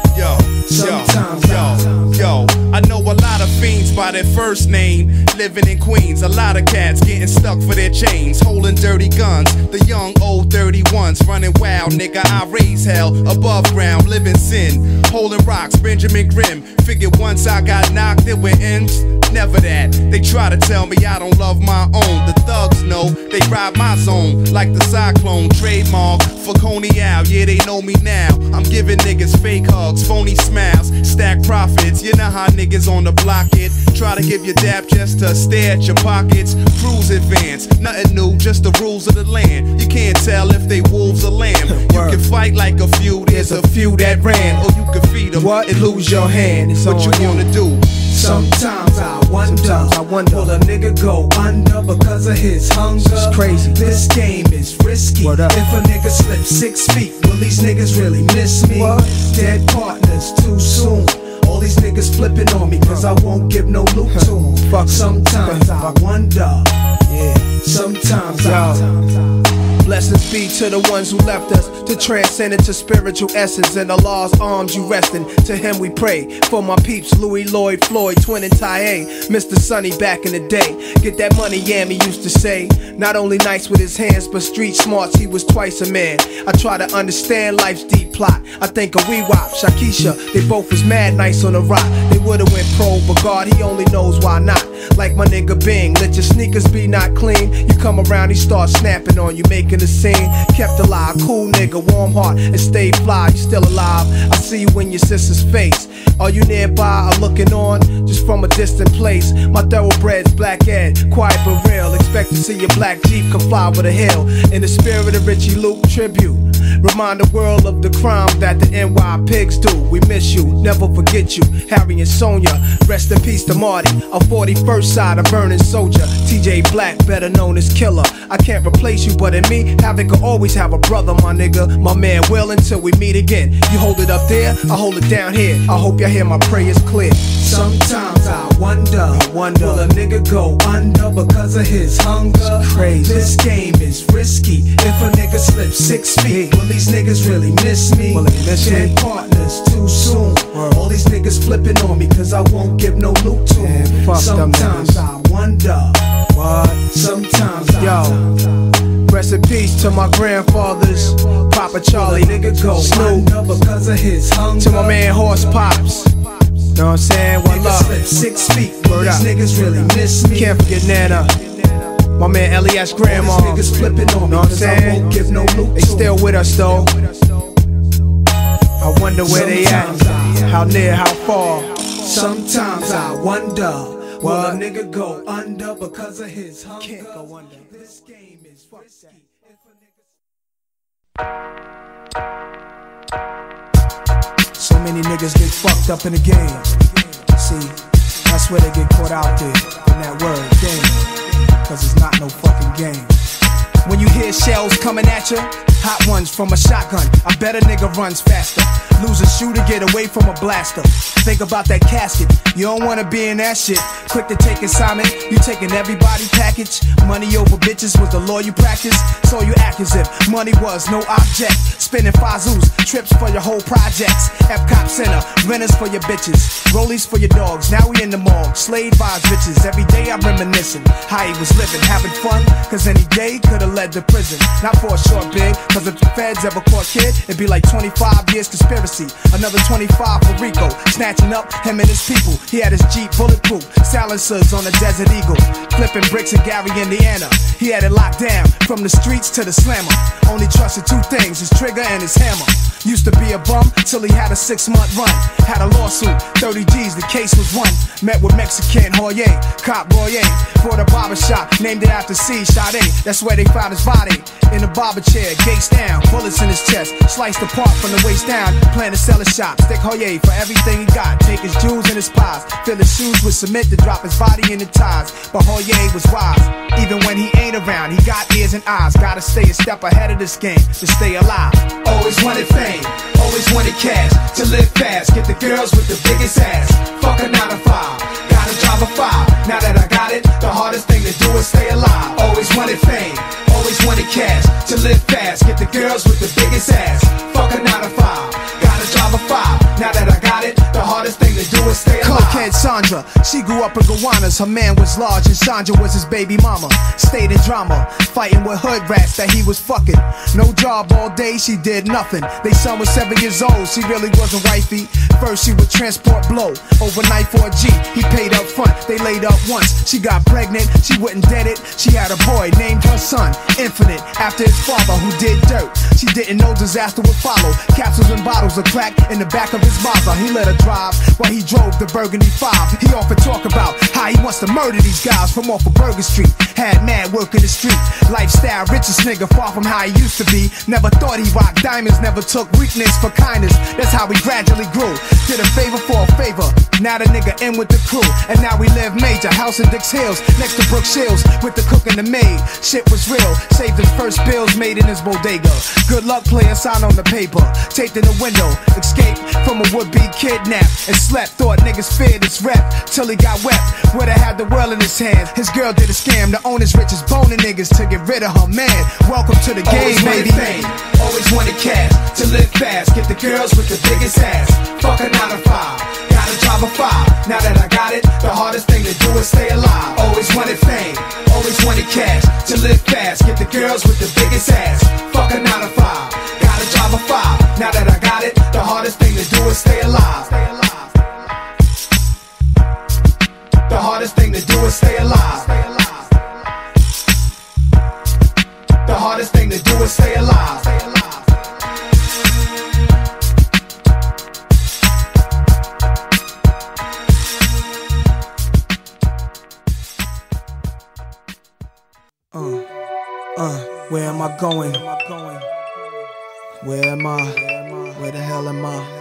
Speaker 7: Yo, I know a lot of fiends by their first name, living in Queens. A lot of cats getting stuck for their chains, holding dirty guns. The young old 31s running wild, nigga. I raise hell above ground, living sin, holding rocks. Benjamin Grimm figured once I got knocked, it went ends. Never that. They try to tell me I don't love my own. The thugs know they ride my zone like the cyclone. Trademark for Coney Al, yeah, they know me now. I'm giving niggas fake hugs, phony smiles, stack profits. You know how niggas on the block it. Try to give you dap just to stare at your pockets. Cruise advance, nothing new, just the rules of the land. You can't tell if they wolves or lamb. You can fight like a few, there's a few that ran. Or you can feed them and lose your hand. What you wanna do?
Speaker 1: Sometimes I wonder, will a nigga go under because of his hunger? It's crazy. This game is risky. If a nigga slips 6 feet, will these niggas really miss me? Dead partners too soon. All these niggas flipping on me cause I won't give no loot to them. Sometimes I wonder. Sometimes blessings be to the ones who left us to transcend into spiritual essence. In Allah's arms you resting. To him we pray. For my peeps, Louis, Lloyd, Floyd, Twin and Ty-A, Mr. Sonny back in the day. Get that money, Yammy used to say. Not only nice with his hands, but street smarts, he was twice a man. I try to understand life's deep plot. I think of Wee-Wop, Shakisha, they both was mad nice on the rock. They would've went pro, but God, he only knows why not. Like my nigga Bing, let your sneakers be not clean. You come around, he start snapping on you, making a scene. Kept alive, cool nigga, warm heart, and stay fly, you still alive. I see you in your sister's face. Are you nearby or looking on? Just from a distant place. My thoroughbreds, black Ed, quiet but real. Expect to see your black Jeep come fly with a hill. In the spirit of Richie Luke tribute. Remind the world of the crime that the NY pigs do. We miss you, never forget you. Harry and Sonia, rest in peace to Marty. A 41st side, a burning soldier. TJ Black, better known as Killer. I can't replace you, but in me, Havoc will always have a brother, my nigga. My man Will, until we meet again. You hold it up there, I hold it down here. I hope y'all hear my prayers clear. Sometimes I wonder, will a nigga go under because of his hunger? Crazy. This game is risky. If a nigga slips 6 feet, will these niggas really miss me? Dead partners too soon. All these niggas flipping on me cause I won't give no loot to them. Sometimes I wonder. Sometimes rest in peace to my grandfathers, Papa Charlie, nigga go Snoop, because of his hunger. To my man Horse Pops. Know what I'm saying? One love. 6 feet. Word up. These niggas really miss me. Can't forget Nana. My man Elias Grandma. These niggas flipping on me. Know what I'm saying? I won't give no loot. They still with us though. I wonder where they at. How near, how far. Sometimes I wonder. Will a nigga go under because of his hunger? Can't go under. This game is risky. So many niggas get fucked up in the game. See, that's where they get caught out there in that word, game. Cause it's not no fucking game. When you hear shells coming at you, hot ones from a shotgun, I bet a nigga runs faster. Lose a shooter, get away from a blaster. Think about that casket, you don't wanna be in that shit. Quick to take assignment, you taking everybody package. Money over bitches was the law you practice. So you act as if money was no object. Spinning fazoos, trips for your whole projects. Epcot Center, renters for your bitches. Rollies for your dogs, now we in the mall. Slaved by his bitches, every day I'm reminiscing how he was living, having fun. Cause any day could've led to prison. Not for a short bid, cause if the feds ever caught kid, it'd be like 25 years conspiracy. Another 25 for Rico, snatching up him and his people. He had his Jeep bulletproof, silencers on a Desert Eagle. Flipping bricks in Gary, Indiana. He had it locked down, from the streets to the slammer. Only trusted two things, his trigger and his hammer. Used to be a bum, till he had a 6-month run. Had a lawsuit, 30 G's, the case was won. Met with Mexican Hoyer, cop Royer. Bought a barbershop, named it after C. Sade. That's where they found his body, in a barber chair, gates down, bullets in his chest. Sliced apart from the waist down, plan to sell a shop. Stick Hoyer for everything he got, take his jewels and his pies. Fill his shoes with cement to drop his body in the ties. But Hoyer was wise, even when he ain't around, he got ears and eyes. Gotta stay a step ahead of this game, to stay alive. Always wanted fame, always wanted cash. To live fast, get the girls with the biggest ass. Fuck a 9 to 5, gotta drive a 5. Now that I got it, the hardest thing to do is stay alive. Always wanted fame, always wanted cash. To live fast, get the girls with the biggest ass. Fuck a 9 to 5, gotta drive a 5. Now that I got it, the hardest thing to do is stay alive. Cokehead Sandra, she grew up in Gowanus. Her man was large and Sandra was his baby mama. Stayed in drama, fighting with hood rats that he was fucking. No job all day, she did nothing. They son was 7 years old, she really wasn't wifey. first she would transport blow overnight for a G. He paid up front, they laid up once. She got pregnant, she wouldn't dead it. She had a boy, named her son Infinite, after his father who did dirt. She didn't know disaster would follow. Capsules and bottles of crack in the back of his Mazda. He let her drive while he drove the Burgundy 5. He often talk about how he wants to murder these guys from off of Burger Street. Had mad work in the street, lifestyle, richest nigga, far from how he used to be. Never thought he rocked diamonds, never took weakness for kindness. That's how we gradually grew. Did a favor for a favor. Now the nigga in with the crew, and now we live major. House in Dix Hills, next to Brook Shields, with the cook and the maid. Shit was real. Saved his first bills made in his bodega. Good luck playing sign on the paper. Taped in the window. Escaped from a would-be kidnap and slept. Thought niggas feared his rep till he got wept. Would've had the world in his hands. His girl did a scam. The owner's richest boning niggas to get rid of her man. Welcome to the game, baby.
Speaker 2: Always wanted cash to live fast. Get the girls with the biggest ass. Fuck a 9 to 5. Gotta drive a 5. Now that I got it, the hardest thing to do is stay alive. Always wanted fame. Always wanted cash to live fast. Get the girls with the biggest ass. Fuck a 9 to 5. Gotta drive a 5. Now that I got it, the hardest thing to do is stay alive. The hardest thing to do is stay alive. The hardest thing to do is stay alive.
Speaker 1: Where am I going? Where am I? Where the hell am I?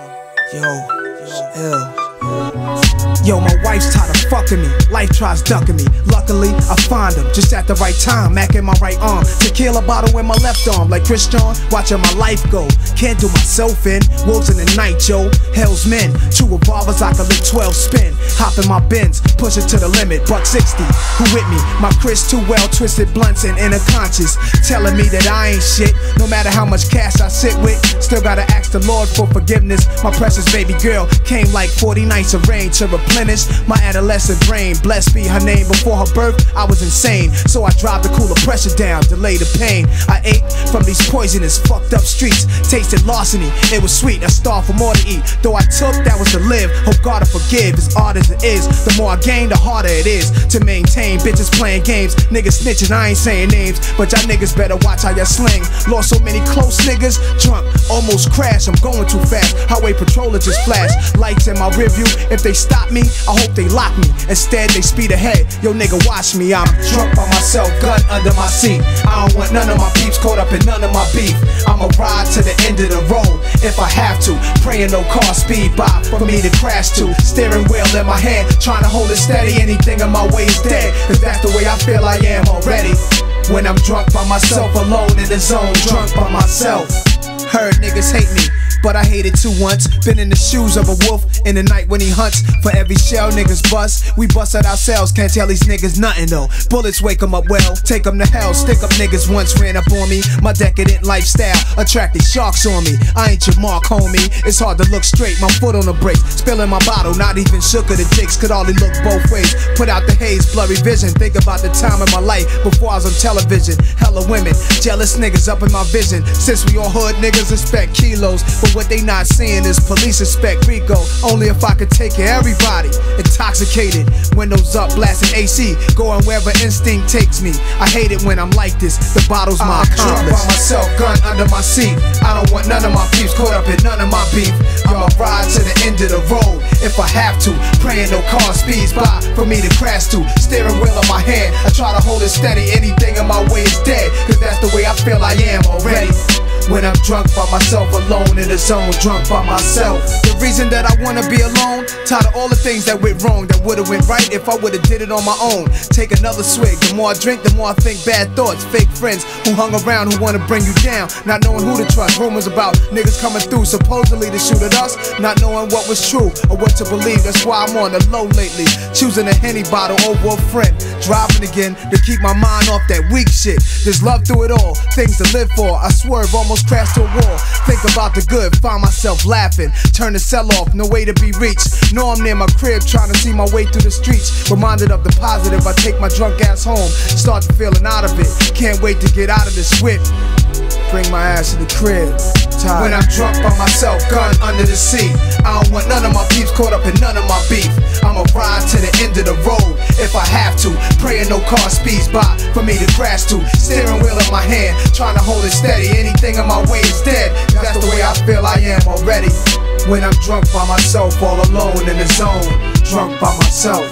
Speaker 1: Yo, my wife's tired of fucking me. Life tries ducking me. Luckily, I find him just at the right time. Mac in my right arm, tequila bottle in my left arm. Like Christian, watching my life go. Can't do myself in. Wolves in the night, yo. Hell's men. 2 revolvers, I can lick 12 spin. Hop in my Benz, push it to the limit. $160. Who with me? My Chris too well twisted blunts and inner conscious, telling me that I ain't shit. No matter how much cash I sit with, still gotta ask the Lord for forgiveness. My precious baby girl came like 40 nights of rain to replenish my adolescent brain. Blessed be her name. Before her birth, I was insane, so I dropped the cooler pressure down, delay the pain. I ate from these poisonous, fucked up streets. Tasted larceny, it was sweet. I starved for more to eat. Though I took, that was to live. Hope God will forgive. As odd as it is, the more I gain, the harder it is to maintain. Bitches playing games, niggas snitching. I ain't saying names, but y'all niggas better watch how y'all sling. Lost so many close niggas, drunk, almost crashed. I'm going too fast. Highway patroller just flashed. Lights in my rearview. If they stop me, I hope they lock me. Instead, they speed ahead. Yo, nigga, watch me. I'm drunk by myself, gun under my seat. I don't want none of my peeps caught up in none of my beef. I'ma ride to the end of the road if I have to. Praying no car speed by for me to crash to. Steering wheel in my hand, trying to hold it steady. Anything in my way is dead, cause that's the way I feel I am already. When I'm drunk by myself, alone in the zone, drunk by myself. Heard niggas hate me, but I hated too once. Been in the shoes of a wolf in the night when he hunts. For every shell niggas bust, we bust at ourselves. Can't tell these niggas nothing though. Bullets wake them up well, take them to hell. Stick up niggas once ran up on me. My decadent lifestyle attracted sharks on me. I ain't your mark, homie. It's hard to look straight, my foot on the brakes. Spilling my bottle, not even shook of the dicks. Could only look both ways. Put out the haze, blurry vision. Think about the time in my life before I was on television. Hella women, jealous niggas up in my vision. Since we all hood niggas expect kilos, but what they not seeing is police expect Rico. Only if I could take care of everybody. Intoxicated, windows up, blasting AC, going wherever instinct takes me. I hate it when I'm like this. The bottle's my accomplice. I'm drunk by myself, gun under my seat. I don't want none of my peeps caught up in none of my beef. I'ma ride to the end of the road if I have to. Praying no car speeds by for me to crash to. Steering wheel in my hand, I try to hold it steady. Anything in my way is dead, cause that's the way I feel I am already. When I'm drunk by myself, alone in the zone, drunk by myself. The reason that I wanna be alone, tired of all the things that went wrong, that would've went right if I would've did it on my own. Take another swig, the more I drink, the more I think bad thoughts. Fake friends who hung around, who wanna bring you down, not knowing who to trust. Rumors about niggas coming through, supposedly to shoot at us, not knowing what was true or what to believe. That's why I'm on the low lately, choosing a Henny bottle over a friend. Driving again to keep my mind off that weak shit. There's love through it all, things to live for. I swerve, almost crash to a wall. Think about the good, find myself laughing. Turn the cell off, no way to be reached. Know I'm near my crib, trying to see my way through the streets. Reminded of the positive, I take my drunk ass home. Start feeling out of it, can't wait to get out of this whip. Bring my ass to the crib, tired.
Speaker 2: When I'm drunk by myself, gun under the seat. I don't want none of my peeps caught up in none of my beef. I'ma ride to the end of the road if I have to. Praying no car speeds by for me to crash to. Steering wheel in my hand, trying to hold it steady. Anything in my way is dead. That's the way I feel I am already. When I'm drunk by myself, all alone in the zone. Drunk by myself.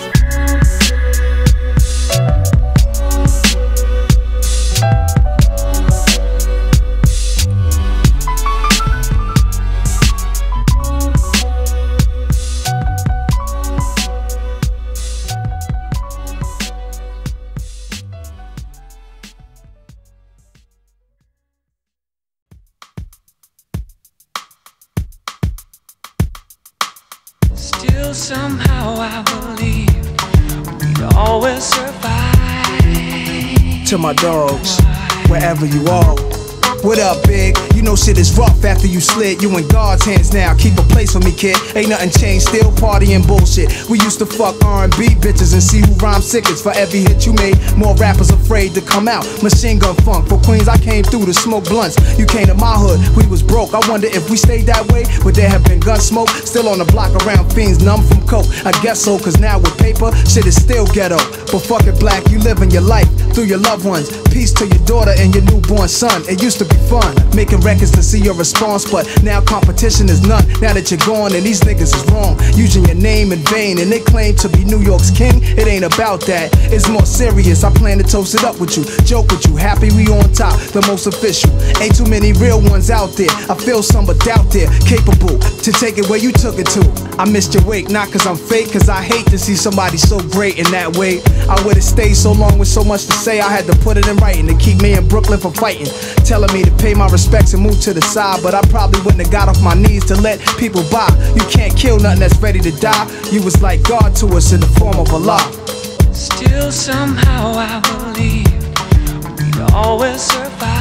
Speaker 8: Still somehow I believe we'd always survive.
Speaker 1: To my dogs, wherever you are. What up, big? You know shit is rough after you slid. You in God's hands now. Keep a place for me, kid. Ain't nothing changed. Still partying bullshit. We used to fuck R&B bitches and see who rhyme sickest. For every hit you made, more rappers afraid to come out. Machine gun funk. For Queens, I came through to smoke blunts. You came to my hood, we was broke. I wonder if we stayed that way, would there have been gun smoke? Still on the block around fiends, numb from coke. I guess so, cause now with paper, shit is still ghetto. But fuck it, black, you living your life through your loved ones. Peace to your daughter and your newborn son. It used to be fun, making records to see your response, but now competition is none. Now that you're gone and these niggas is wrong, using your name in vain and they claim to be New York's king. It ain't about that, it's more serious. I plan to toast it up with you, joke with you, happy we on top, the most official. Ain't too many real ones out there. I feel some but doubt there, capable to take it where you took it to. I missed your wake, not cause I'm fake, cause I hate to see somebody so great in that way. I would've stayed so long with so much to say, I had to put it in writing to keep me in Brooklyn from fighting. Telling me to pay my respects and move to the side, but I probably wouldn't have got off my knees to let people by. You can't kill nothing that's ready to die. You was like God to us in the form of Allah.
Speaker 8: Still somehow I believe we'd always survive.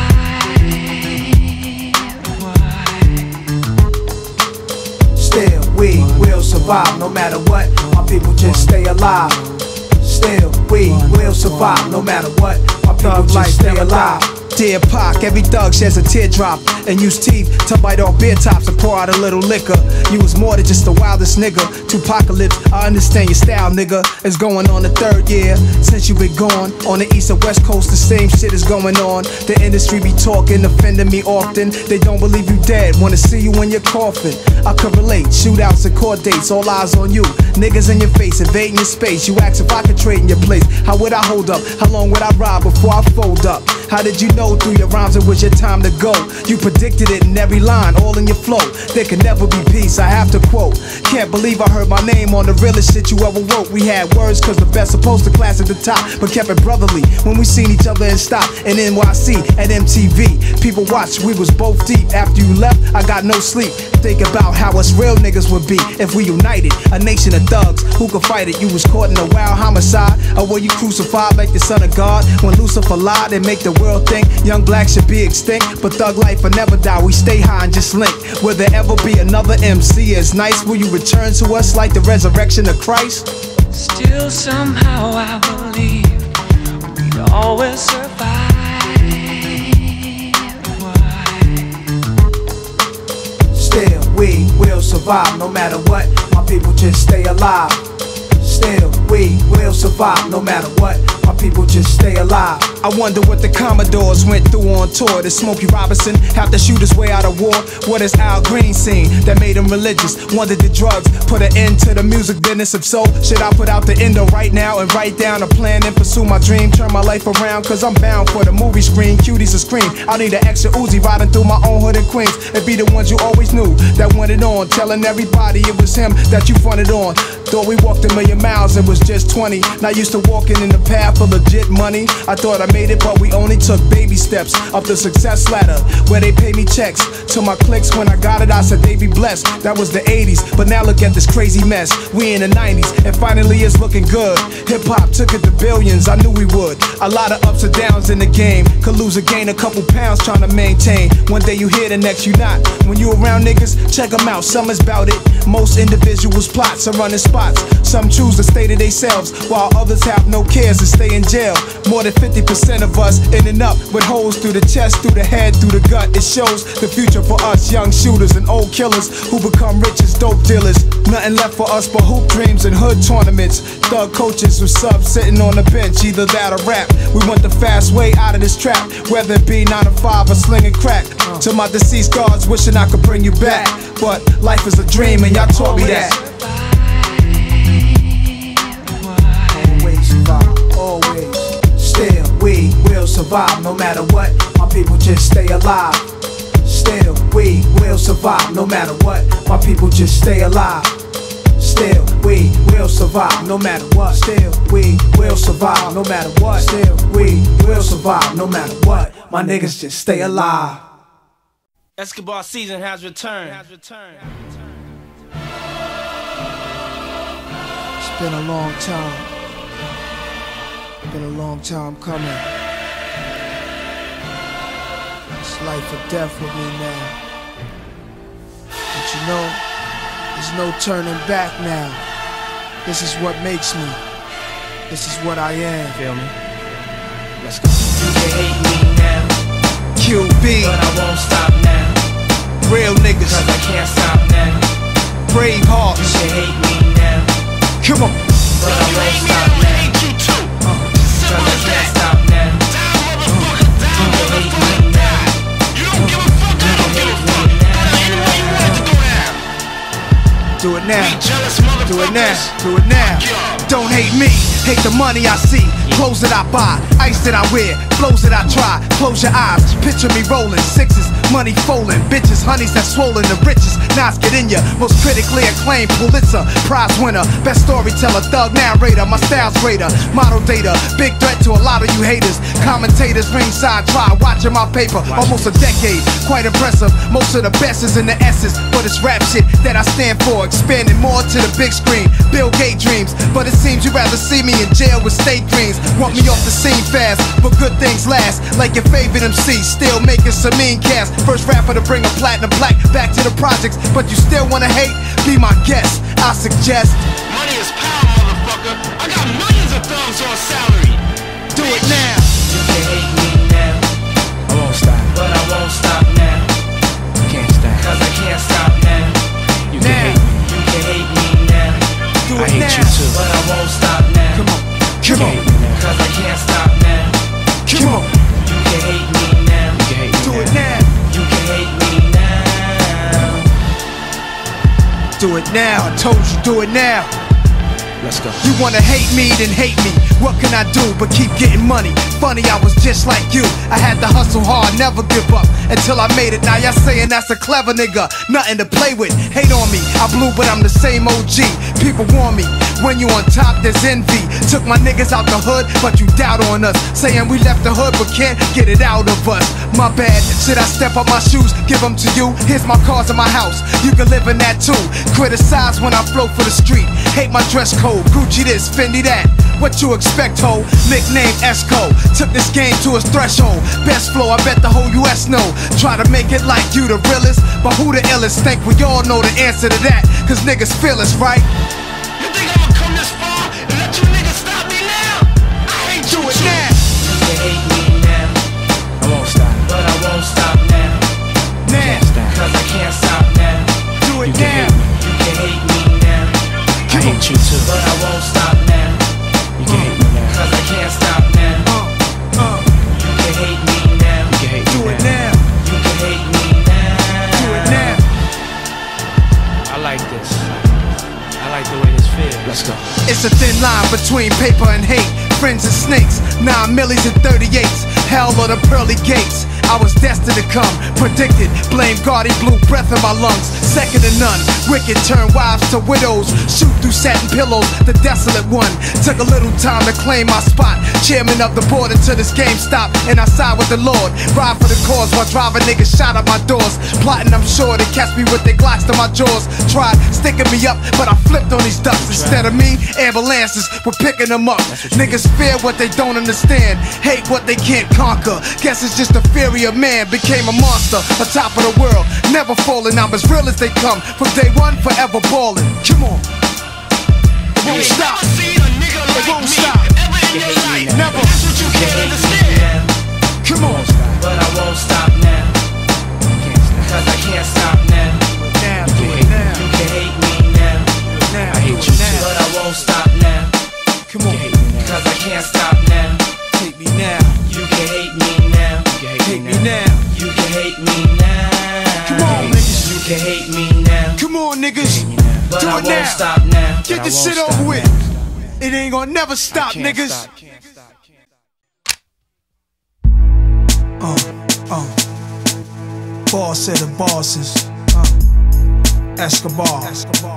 Speaker 2: Still, we will survive no matter what. My people just stay alive. Still, we will survive no matter what. My people just stay alive.
Speaker 1: Dear Pac, every thug sheds a teardrop and use teeth to bite off beer tops and pour out a little liquor. You was more than just the wildest nigga. Tupacalypse, I understand your style, nigga. It's going on the 3rd year since you been gone. On the east and west coast, the same shit is going on. The industry be talking, offending me often. They don't believe you dead, wanna see you in your coffin. I could relate, shootouts and court dates, all eyes on you. Niggas in your face, invading your space. You ask if I could trade in your place. How would I hold up? How long would I ride before I fold up? How did you know through your rhymes it was your time to go? You predicted it in every line, all in your flow. There could never be peace, I have to quote. Can't believe I heard my name on the realest shit you ever wrote. We had words cause the best supposed to class at the top, but kept it brotherly when we seen each other in Stop and NYC at MTV. People watched, we was both deep. After you left, I got no sleep. Think about how us real niggas would be if we united. A nation of thugs, who could fight it? You was caught in a wild homicide, or were you crucified like the son of God? When Lucifer lied and make the world think young black should be extinct, but thug life will never die. We stay high and just link. Will there ever be another MC as nice? Will you return to us like the resurrection of Christ?
Speaker 8: Still somehow I believe we'd always survive.
Speaker 2: Still, we will survive no matter what. My people just stay alive. Still, we will survive no matter what. My people just stay alive.
Speaker 1: I wonder what the Commodores went through on tour. Did Smokey Robinson have to shoot his way out of war? What is Al Green seen that made him religious? Wonder did drugs put an end to the music business? If so, should I put out the endo right now and write down a plan and pursue my dream? Turn my life around cause I'm bound for the movie screen. Cuties to scream, I need an extra Uzi riding through my own hood in Queens. It be the ones you always knew that went it on, telling everybody it was him that you fronted on. Thought we walked a million miles and was just 20. Not used to walking in the path of legit money. I thought I made it, but we only took baby steps up the success ladder, where they pay me checks to my clicks. When I got it, I said they be blessed. That was the 80s, but now look at this crazy mess. We in the 90s, and finally it's looking good. Hip-hop took it to billions, I knew we would. A lot of ups and downs in the game. Could lose or gain a couple pounds trying to maintain. One day you here, the next you not. When you around niggas, check them out, some is bout it. Most individuals plots are running spots. Some choose to stay to themselves, while others have no cares and stay in jail. More than 50% of us ending up with holes through the chest, through the head, through the gut. It shows the future for us young shooters and old killers who become rich as dope dealers. Nothing left for us but hoop dreams and hood tournaments. Thug coaches with subs sitting on the bench, either that or rap. We want the fast way out of this trap, whether it be 9 to 5 or slinging crack. To my deceased guards, wishing I could bring you back, but life is a dream and y'all taught me that. Always survive, always. Still, we will survive no matter what. My people just stay alive. Still, we will survive no matter what. My people just stay alive. Still, we will survive no matter what. Still, we will survive no matter what. Still, we will survive no matter what. My niggas just stay alive.
Speaker 5: Escobar season has returned.
Speaker 1: It's been a long time. Been a long time coming. It's life or death with me now. But you know, there's no turning back now. This is what makes me. This is what I am.
Speaker 5: Feel me?
Speaker 1: Let's go.
Speaker 5: You can hate me now,
Speaker 1: QB,
Speaker 5: but I won't stop now.
Speaker 1: real niggas,
Speaker 5: Cause I can't stop now.
Speaker 1: brave hearts.
Speaker 5: You can hate me now,
Speaker 1: Come on.
Speaker 5: but I won't stop now. Cause I can't stop now. You can hate me now.
Speaker 1: Do it now. Do it now. Do it now. Don't hate me. Hate the money I see. Clothes that I buy. Ice that I wear. Flows that I try. Close your eyes. Picture me rolling. Sixes. Money folding. Bitches. Honeys that swollen. The richest. Nas get in ya. Most critically acclaimed Pulitzer Prize winner. Best storyteller. Thug narrator. My style's greater. Model data. Big threat to a lot of you haters. Commentators ringside try. Watching my paper. Almost a decade. Quite impressive. Most of the best is in the essence. But it's rap shit that I stand for. Expanding more to the big screen. Bill Gates dreams. But it seems you'd rather see me in jail with state dreams. Want me off the scene fast. But good things last. Like your favorite MC. Still making some mean cash. First rapper to bring a platinum plaque back to the projects. But you still wanna hate? Be my guest. I suggest.
Speaker 9: Money is power, motherfucker. I got millions of thumbs on salary.
Speaker 1: Do it now.
Speaker 5: You can hate me now,
Speaker 1: I won't stop.
Speaker 5: but I won't stop now.
Speaker 1: Can't stop.
Speaker 5: Cause I can't stop now.
Speaker 1: You can hate me.
Speaker 5: You can hate me now,
Speaker 1: Do it now.
Speaker 5: but I won't stop now.
Speaker 1: Come on. Come on.
Speaker 5: Cause I can't stop now.
Speaker 1: Come on.
Speaker 5: You can hate me now.
Speaker 1: Do it now.
Speaker 5: You can hate me now.
Speaker 1: Do it now. I told you, do it now.
Speaker 5: Let's go.
Speaker 1: You wanna hate me, then hate me. What can I do but keep getting money? Funny, I was just like you. I had to hustle hard, never give up until I made it. Now y'all saying that's a clever nigga, nothing to play with. Hate on me, I blew but I'm the same OG. People warn me, when you on top there's envy. Took my niggas out the hood, but you doubt on us. Saying we left the hood but can't get it out of us. My bad, should I step up my shoes, give them to you? Here's my cars in my house, you can live in that too. Criticize when I flow for the street. Hate my dress code, Gucci this, Fendi that. What you expect, ho? Nickname Esco. Took this game to its threshold. Best flow, I bet the whole US know. Try to make it like you the realest, but who the illest? Think we all know the answer to that. Cause niggas feel us, right?
Speaker 9: You think I'ma come this far and let you niggas stop me now? I hate
Speaker 1: Do
Speaker 9: you
Speaker 1: it
Speaker 9: too.
Speaker 1: now.
Speaker 5: You can hate me now,
Speaker 1: I won't stop.
Speaker 5: but I won't stop now.
Speaker 1: Now.
Speaker 5: Cause I can't stop now.
Speaker 1: Do it now.
Speaker 5: You can hate me now,
Speaker 1: I hate you too.
Speaker 5: but I won't stop now.
Speaker 1: You can hate me now.
Speaker 5: Cause I can't stop now. You can hate me now.
Speaker 1: Do it now.
Speaker 5: You can hate me now.
Speaker 1: Do it now.
Speaker 5: I like this. I like the way this feels.
Speaker 1: Let's go. It's a thin line between paper and hate. Friends and snakes, 9 millies and 38s. Hell or the pearly gates. I was destined to come, predicted. Blame God, he blew breath in my lungs. Second to none. Wicked turn wives to widows. Shoot through satin pillows, the desolate one. Took a little time to claim my spot. Chairman of the board until this game stopped. And I side with the Lord. Ride for the cause while driving niggas shot at my doors. Plotting, I'm sure they catch me with their Glocks to my jaws. Tried sticking me up, but I flipped on these ducks. Instead of me, ambulances were picking them up. Niggas fear what they don't understand. Hate what they can't conquer. Guess it's just the fury of man. Became a monster, on top of the world. Never falling, I'm as real as they come. From day one, forever balling. Come on.
Speaker 4: won't
Speaker 9: ain't
Speaker 4: stop.
Speaker 9: never seen a nigga
Speaker 4: It
Speaker 9: like
Speaker 4: won't
Speaker 9: me
Speaker 4: stop.
Speaker 9: ever in your life.
Speaker 4: Never.
Speaker 9: That's what you can't understand.
Speaker 4: Come on.
Speaker 3: But I won't stop now. Cause I can't stop now.
Speaker 4: Now, do it now.
Speaker 3: You can hate me now.
Speaker 4: Now, I hate you now.
Speaker 3: But I won't stop now.
Speaker 4: Come on.
Speaker 3: Cause I can't stop now.
Speaker 4: Take me now.
Speaker 3: You can hate me now.
Speaker 4: Hate me now.
Speaker 3: You can hate me now.
Speaker 4: Come on, niggas.
Speaker 3: You can hate me now.
Speaker 4: Come on, niggas.
Speaker 3: But
Speaker 4: Do
Speaker 3: I
Speaker 4: it
Speaker 3: won't
Speaker 4: now.
Speaker 3: stop now.
Speaker 4: Get this shit over with. It ain't gonna never stop, niggas. Boss of the bosses. Escobar.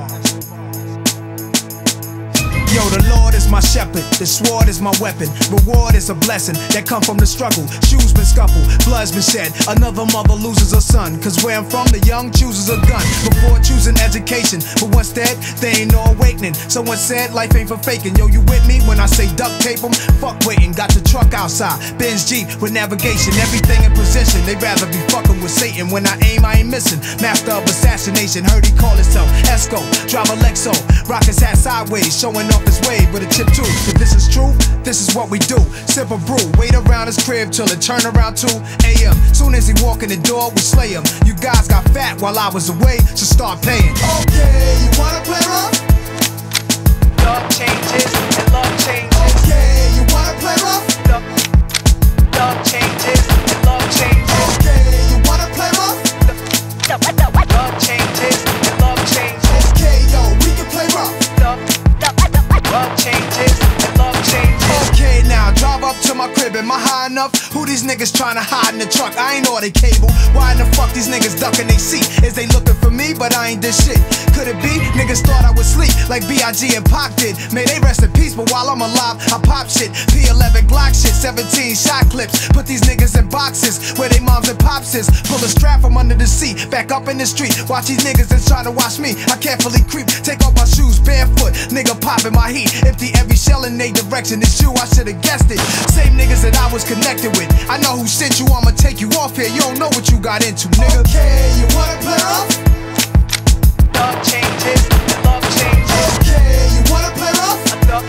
Speaker 4: Yo, the Lord is my shepherd, the sword is my weapon. Reward is a blessing that come from the struggle. Shoes been scuffled, blood's been shed. Another mother loses a son. Cause where I'm from, the young chooses a gun before choosing education. But once dead, they ain't no awakening. Someone said life ain't for faking. Yo, you with me when I say duct tape them? Fuck waiting, got the truck outside. Benz Jeep with navigation, everything in position. They'd rather be fucking with Satan. When I aim, I ain't missing. Master of assassination, heard he call himself Esco. Drive a Lexo, rock his hat sideways, showing off his wave with a chip too. If this is true, this is what we do. Sip a brew, wait around his crib till it turn around 2 a.m. Soon as he walk in the door, we slay him. You guys got fat while I was away, so start paying. Okay, you wanna play rough?
Speaker 8: Love changes and love changes.
Speaker 4: Okay, you wanna play rough?
Speaker 8: Love changes and love changes.
Speaker 4: Okay, you wanna play rough?
Speaker 8: Love changes and love changes.
Speaker 4: Okay, yo, we can play rough.
Speaker 8: Love changes and love changes.
Speaker 4: Okay, now drive up to my crib. Am I high enough? Who these niggas tryna hide in the truck? I ain't ordered cable. Why in the fuck these niggas ducking they seat? Is they looking for me? But I ain't this shit. Could it be? Niggas thought I would sleep like B.I.G. and Pac did. May they rest in peace, but while I'm alive, I pop shit. P11 Glock shit, 17 shot clips. Put these niggas in boxes where they moms and pops is. Pull a strap from under the seat, back up in the street. Watch these niggas that's trying to watch me. I carefully creep, take off my shoes barefoot. Nigga popping my heat, empty every shell in their direction. It's you, I should've guessed it. Same niggas that I was connected with. I know who sent you, I'ma take you off here. You don't know what you got into, nigga. Okay, you wanna play rough?
Speaker 8: Love changes and love changes.
Speaker 4: Okay, you wanna play rough?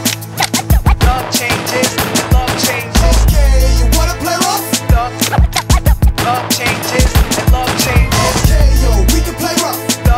Speaker 8: Love changes and love changes.
Speaker 4: Okay, you wanna play rough?
Speaker 8: Love changes and love changes.
Speaker 4: Okay, yo, we can play rough.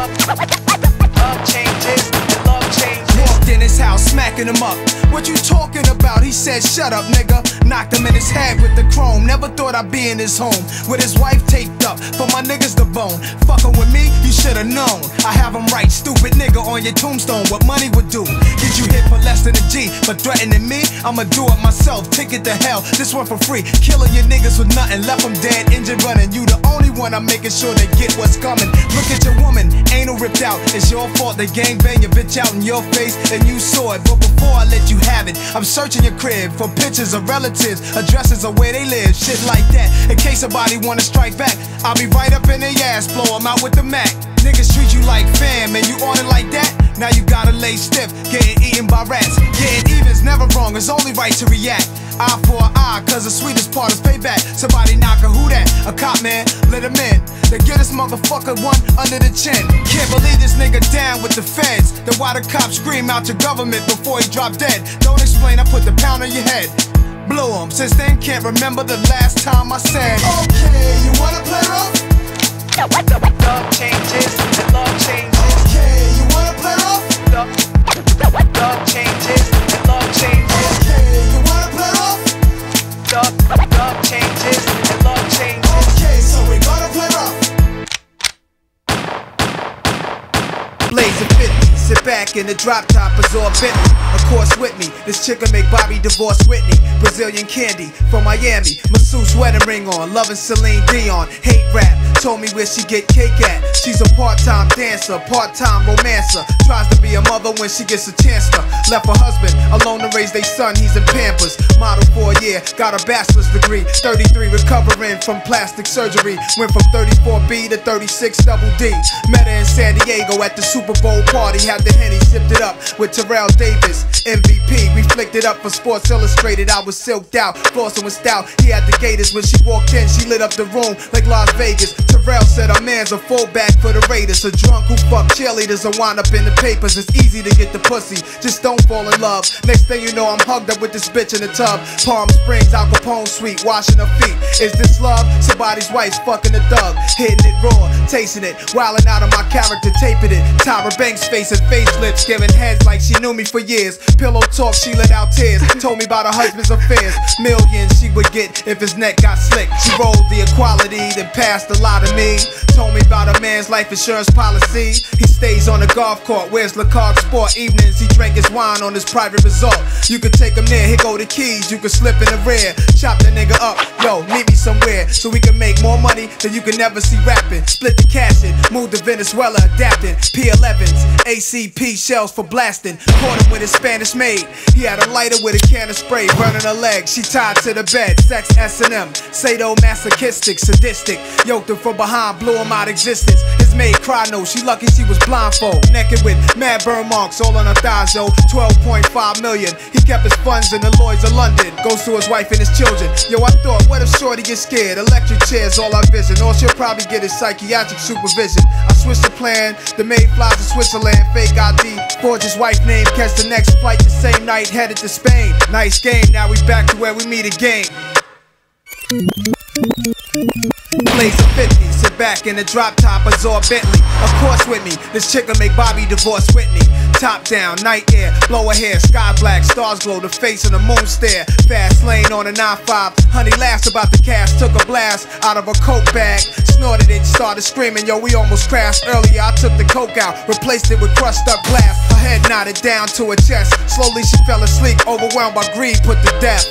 Speaker 8: Love changes and love changes.
Speaker 4: Walked in his house, smacking him up. What you talking about? He said, shut up, nigga. Knocked him in his head with the chrome. Never thought I'd be in his home with his wife taped up for my niggas to bone. Fucking with me, you should've known. I have him right, stupid nigga, on your tombstone. What money would do? Get you hit for less than a G, but threatening me, I'ma do it myself. Ticket to hell, this one for free. Killing your niggas with nothing, left them dead, injured, running. You the only one I'm making sure they get what's coming. Look at your woman, anal ripped out. It's your fault they gangbang your bitch out in your face, and you saw it. But before I let you have it, I'm searching your crib for pictures of relatives, addresses of where they live, shit like that. In case somebody wanna strike back, I'll be right up in their ass, blow them out with the Mac. Niggas treat you like fam, and you on it like that. Now you gotta lay stiff, getting eaten by rats. Getting even's never wrong, it's only right to react. Eye for an eye, cause the sweetest part is payback. Somebody knock a who that? A cop, man, let him in. Then get this motherfucker one under the chin. Can't believe this nigga down with the feds. Then why the cops scream out your government before he drop dead? Don't explain, I put the pound on your head. Blew him, since then can't remember the last time I said, okay, you wanna play rough?
Speaker 8: Love changes and love changes.
Speaker 4: Okay, you wanna play rough?
Speaker 8: Love changes and love changes.
Speaker 4: Okay, you wanna play rough?
Speaker 8: Love changes and love changes.
Speaker 4: Okay, so we gonna play rough. Blaze of 50, sit back in the drop top, absorb Bentley. Of course with me, this chick'll make Bobby divorce Whitney. Brazilian candy from Miami, masseuse wedding ring on, loving Celine Dion. Hate rap, told me where she get cake at. She's a part-time dancer, part-time romancer. Tries to be a mother when she gets a chance to. Left her husband alone to raise their son, he's in Pampers. Model for a year, got a bachelor's degree. 33 recovering from plastic surgery. Went from 34B to 36 double D. Met her in San Diego at the Super Bowl party. Had the Henny, sipped it up with Terrell Davis. MVP, we flicked it up for Sports Illustrated. I was silked out, flossing with stout. He had the gators when she walked in. She lit up the room like Las Vegas. Terrell said our man's a fullback for the Raiders. A drunk who fuck cheerleaders and wind up in the papers. It's easy to get the pussy, just don't fall in love. Next thing you know, I'm hugged up with this bitch in the tub. Palm Springs, Al Capone suite, washing her feet. Is this love? Somebody's wife's fucking a thug. Hitting it raw, tasting it, wilding out of my character, taping it. Tyra Banks facing facelifts, giving heads like she knew me for years. Pillow talk, she let out tears. Told me about her husband's affairs. Millions she would get if his neck got slick. She rolled the equality, then passed a lot of me. Told me about a man's life insurance policy. He stays on the golf court, wears Lacoste sport evenings. He drank his wine on his private resort. You could take him there, here go the keys. You could slip in the rear, chop that nigga up. Yo, meet me somewhere so we can make more money than you can never see rapping. Split the cash in, move to Venezuela, adapting. P11s, ACP shells for blasting. Caught him with his Spanish maid. He had a lighter with a can of spray, burning her leg. She tied to the bed, sex S&M, sadomasochistic, sadistic. Yoked him from behind, blew him out existence. His maid cried no, she lucky she was blindfold. Naked with mad burn marks all on her thighs, yo. 12.5 million. He kept his funds in the Lloyds of London. Goes to his wife and his children. Yo, I thought, what if shorty gets scared? Electric chairs, all I vision. All she'll probably get is psychiatric supervision. I switched the plan, the maid flies to Switzerland. Fake ID, forge his wife name. Catch the next flight the same night, headed to Spain. Nice game, now we back to where we meet again. Blaze a 50, sit back in the drop top, absorb Bentley. Of course with me, this chick'll make Bobby divorce Whitney. Top down, night air, blow her hair, sky black, stars glow, the face of the moon stare. Fast lane on a 9-5, honey laughs about the cash, took a blast out of a coke bag. Snorted it, started screaming, yo, we almost crashed earlier. I took the coke out, replaced it with crushed up glass. Her head nodded down to her chest, slowly she fell asleep, overwhelmed by greed, put to death.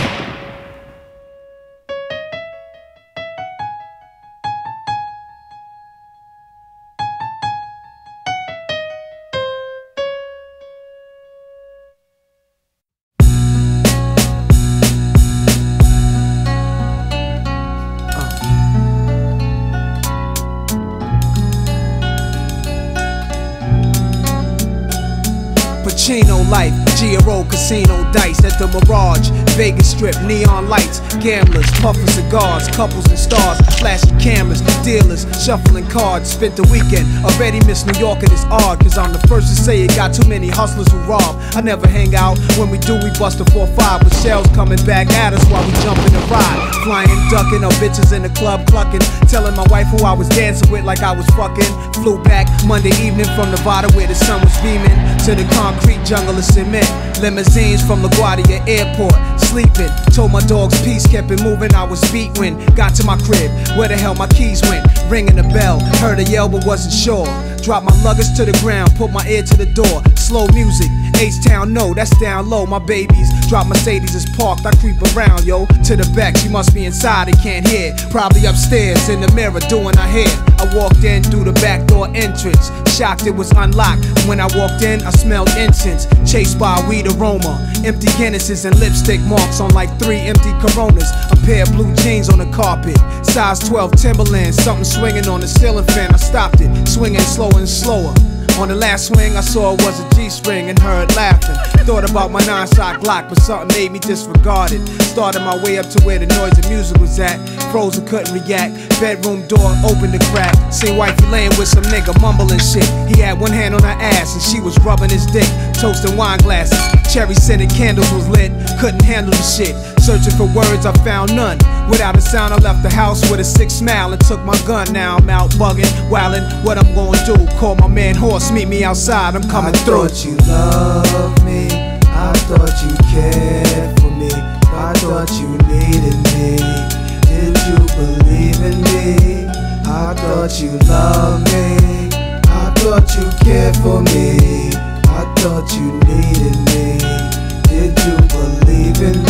Speaker 4: Pacino life, Giro casino dice at the Mirage, Vegas Strip, neon lights, gamblers, puffing cigars, couples and stars, flashing cameras, dealers, shuffling cards. Spent the weekend, already miss New York and it's odd, cause I'm the first to say it got too many hustlers who rob. I never hang out, when we do we bust a 4-5 with shells coming back at us while we jump in the ride. Flying, ducking, or bitches in the club clucking, telling my wife who I was dancing with like I was fucking. Flew back Monday evening from Nevada where the sun was beaming to the concrete jungle of cement. Limousines from LaGuardia Airport, sleeping. Told my dogs peace, kept it moving. I was beat when got to my crib. Where the hell my keys went? Ringing the bell, heard a yell but wasn't sure. Dropped my luggage to the ground, put my ear to the door. Slow music, H-Town, no, that's down low. My babies, drop Mercedes is parked. I creep around, yo, to the back. She must be inside and can't hear. Probably upstairs in the mirror doing her hair. I walked in through the back door entrance, shocked it was unlocked. When I walked in, I smelled incense, chased by a weed aroma. Empty Guinnesses and lipstick marks on like 3 empty Coronas. A pair of blue jeans on the carpet, size 12 Timberlands, something swinging on the ceiling fan. I stopped it, swinging slower and slower. On the last swing I saw it was a G-string and heard laughing. Thought about my 9-shot Glock, but something made me disregard it. Started my way up to where the noise and music was at. Frozen, couldn't react. Bedroom door opened the crack. Seen wifey laying with some nigga mumbling shit. He had one hand on her ass and she was rubbing his dick. Toasting wine glasses, cherry scented candles was lit. Couldn't handle the shit. Searching for words, I found none. Without a sound, I left the house with a sick smile and took my gun. Now I'm out bugging, wildin'. What I'm gonna do? Call my man Horse, meet me outside. I'm coming through.
Speaker 10: I thought you loved me. I thought you cared for me. I thought you needed me. Did you believe in me? I thought you loved me. I thought you cared for me. I thought you needed me. Did you believe in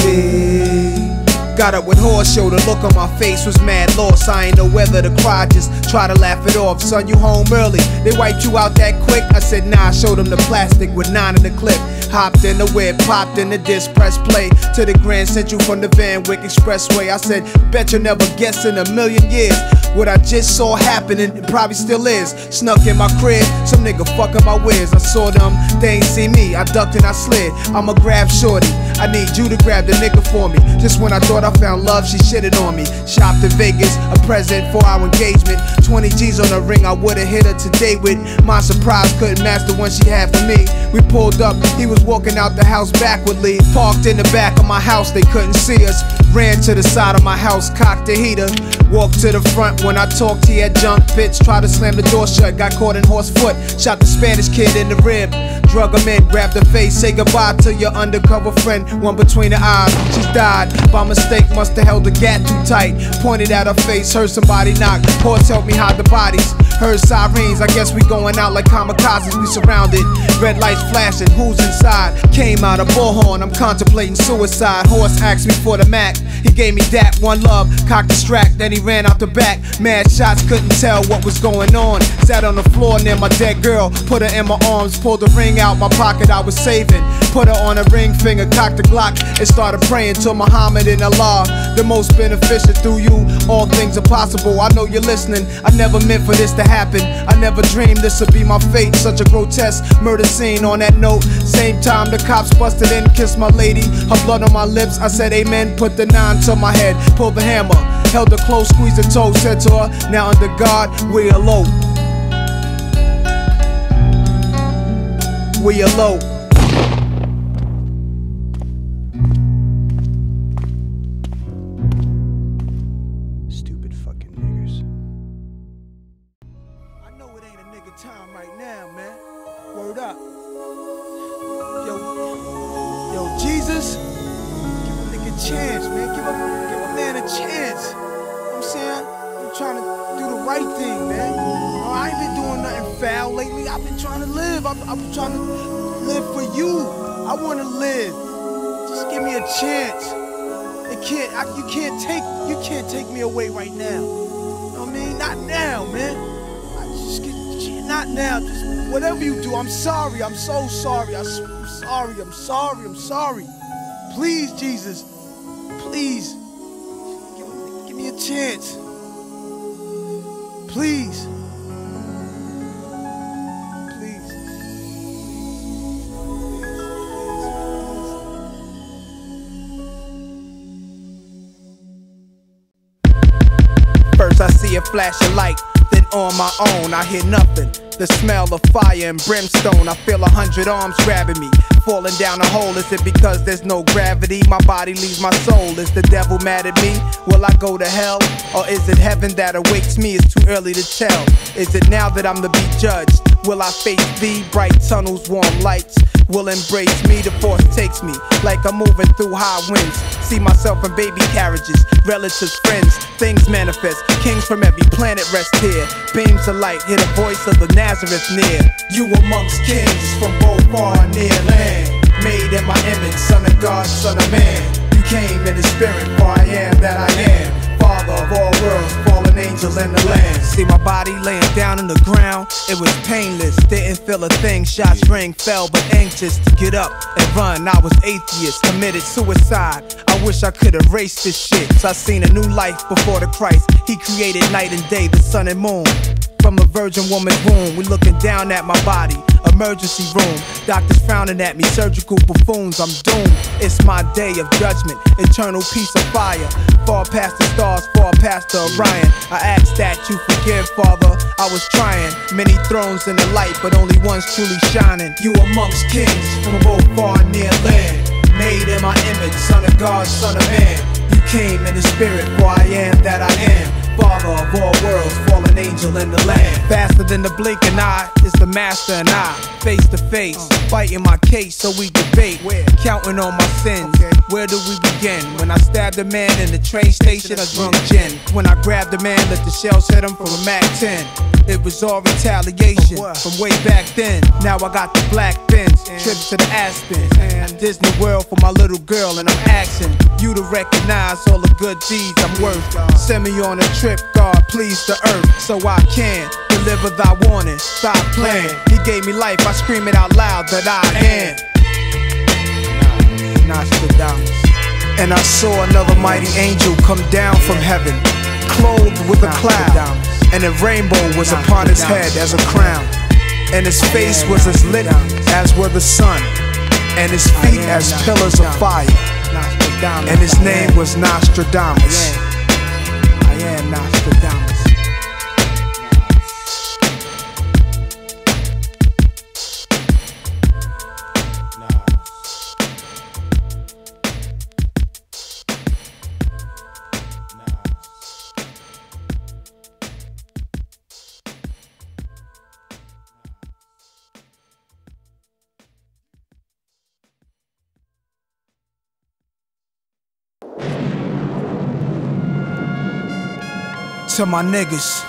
Speaker 10: me?
Speaker 4: Got up with Horse, showed the look on my face was mad lost. I ain't know whether to cry, just try to laugh it off. Son, you home early, they wiped you out that quick? I said nah, I showed them the plastic with 9 in the clip. Hopped in the whip, popped in the disc, press play to the Grand Central from the Van Wyck Expressway. I said, bet you'll never guess in a million years what I just saw happening, it probably still is. Snuck in my crib, some nigga fucking my whiz. I saw them, they ain't see me, I ducked and I slid. I'ma grab shorty, I need you to grab the nigga for me. Just when I thought I found love, she shitted on me. Shopped in Vegas, a present for our engagement. 20 G's on the ring, I would've hit her today with. My surprise couldn't match the one she had for me. We pulled up, he was walking out the house backwardly. Parked in the back of my house, they couldn't see us. Ran to the side of my house, cocked the heater. Walked to the front, when I talked he had junk fits. Tried to slam the door shut, got caught in horse foot. Shot the Spanish kid in the rib. Drug him in, grabbed the face, say goodbye to your undercover friend. One between the eyes, she's died. By mistake, must've held the gat too tight. Pointed at her face, heard somebody knock. Horse helped me hide the bodies. Heard sirens, I guess we going out like kamikazes. We surrounded, red lights flashing, who's inside? Came out a bullhorn, I'm contemplating suicide. Horse asked me for the Mac, he gave me that. One love, cocked the strap, then he ran out the back. Mad shots, couldn't tell what was going on. Sat on the floor near my dead girl, put her in my arms, pulled the ring out my pocket I was saving. Put her on a ring finger, cocked the Glock, and started praying to Muhammad and Allah. The most beneficial through you, all things are possible. I know you're listening, I never meant for this to happen. I never dreamed this would be my fate. Such a grotesque murder scene. On that note, same time the cops busted in, kissed my lady, her blood on my lips. I said amen, put the 9 to my head, pulled the hammer, held her close, squeezed her toe, said to her, now under God, we elope. We elope. Stupid fucking niggers. I know it ain't a nigga time right now, man. Word up. Yo, Jesus, give a nigga a chance, man. Give a man a chance. You know what I'm saying? I'm trying to do the right thing, man. I ain't been doing nothing foul lately. I've been trying to live. I'm trying to live for you. I want to live. Just give me a chance. You can't take me away right now. You know what I mean? Not now, man. Not now. Just whatever you do. I'm sorry. I'm so sorry. I'm sorry. Please, Jesus. Please. Give me a chance. Please. First I see a flash of light, then on my own I hear nothing. The smell of fire and brimstone, I feel 100 arms grabbing me. Falling down a hole, is it because there's no gravity? My body leaves my soul, is the devil mad at me? Will I go to hell? Or is it heaven that awaits me? It's too early to tell. Is it now that I'm to be judged? Will I face thee? Bright tunnels, warm lights will embrace me. The force takes me like I'm moving through high winds. See myself in baby carriages, relatives, friends, things manifest. Kings from every planet rest here. Beams of light, hear the voice of the Nazareth near. You amongst kings from both far and near land. Made in my image, son of God, son of man. You came in the spirit, for I am that I am. Father of all worlds, fallen angels in the land. See my body laying down on the ground, it was painless, didn't feel a thing. Shots rang, fell, but anxious to get up and run. I was atheist, committed suicide. I wish I could erase this shit. So I seen a new life before the Christ. He created night and day, the sun and moon. From a virgin woman's womb, we looking down at my body. Emergency room, doctors frowning at me, surgical buffoons, I'm doomed. It's my day of judgment, eternal peace of fire. Far past the stars, far past the Orion. I ask that you forgive, Father, I was trying. Many thrones in the light, but only one's truly shining. You amongst kings, from both far and near land. Made in my image, son of God, son of man. You came in the spirit, for I am that I am. Father of all worlds, fallen angel in the land. Faster than the blinking eye, is the master and I. Face to face, fighting my case so we debate. Counting on my sins, where do we begin? When I stabbed a man in the train station, I drunk gin. When I grabbed a man, let the shells hit him from a Mac 10. It was all retaliation from way back then. Now I got the black Benz, trips to the Aspen, Disney World for my little girl, and I'm asking you to recognize all the good deeds I'm worth. Send me on a trip, God, please the earth, so I can deliver thy warning. Stop playing. He gave me life, I scream it out loud that I am Nostradamus. And I saw another mighty angel come down from heaven, clothed with a cloud, and a rainbow was upon his head as a crown, and his face was as lit as were the sun. and his feet as pillars of fire. And his name was Nostradamus.
Speaker 1: I am Nostradamus. To my niggas,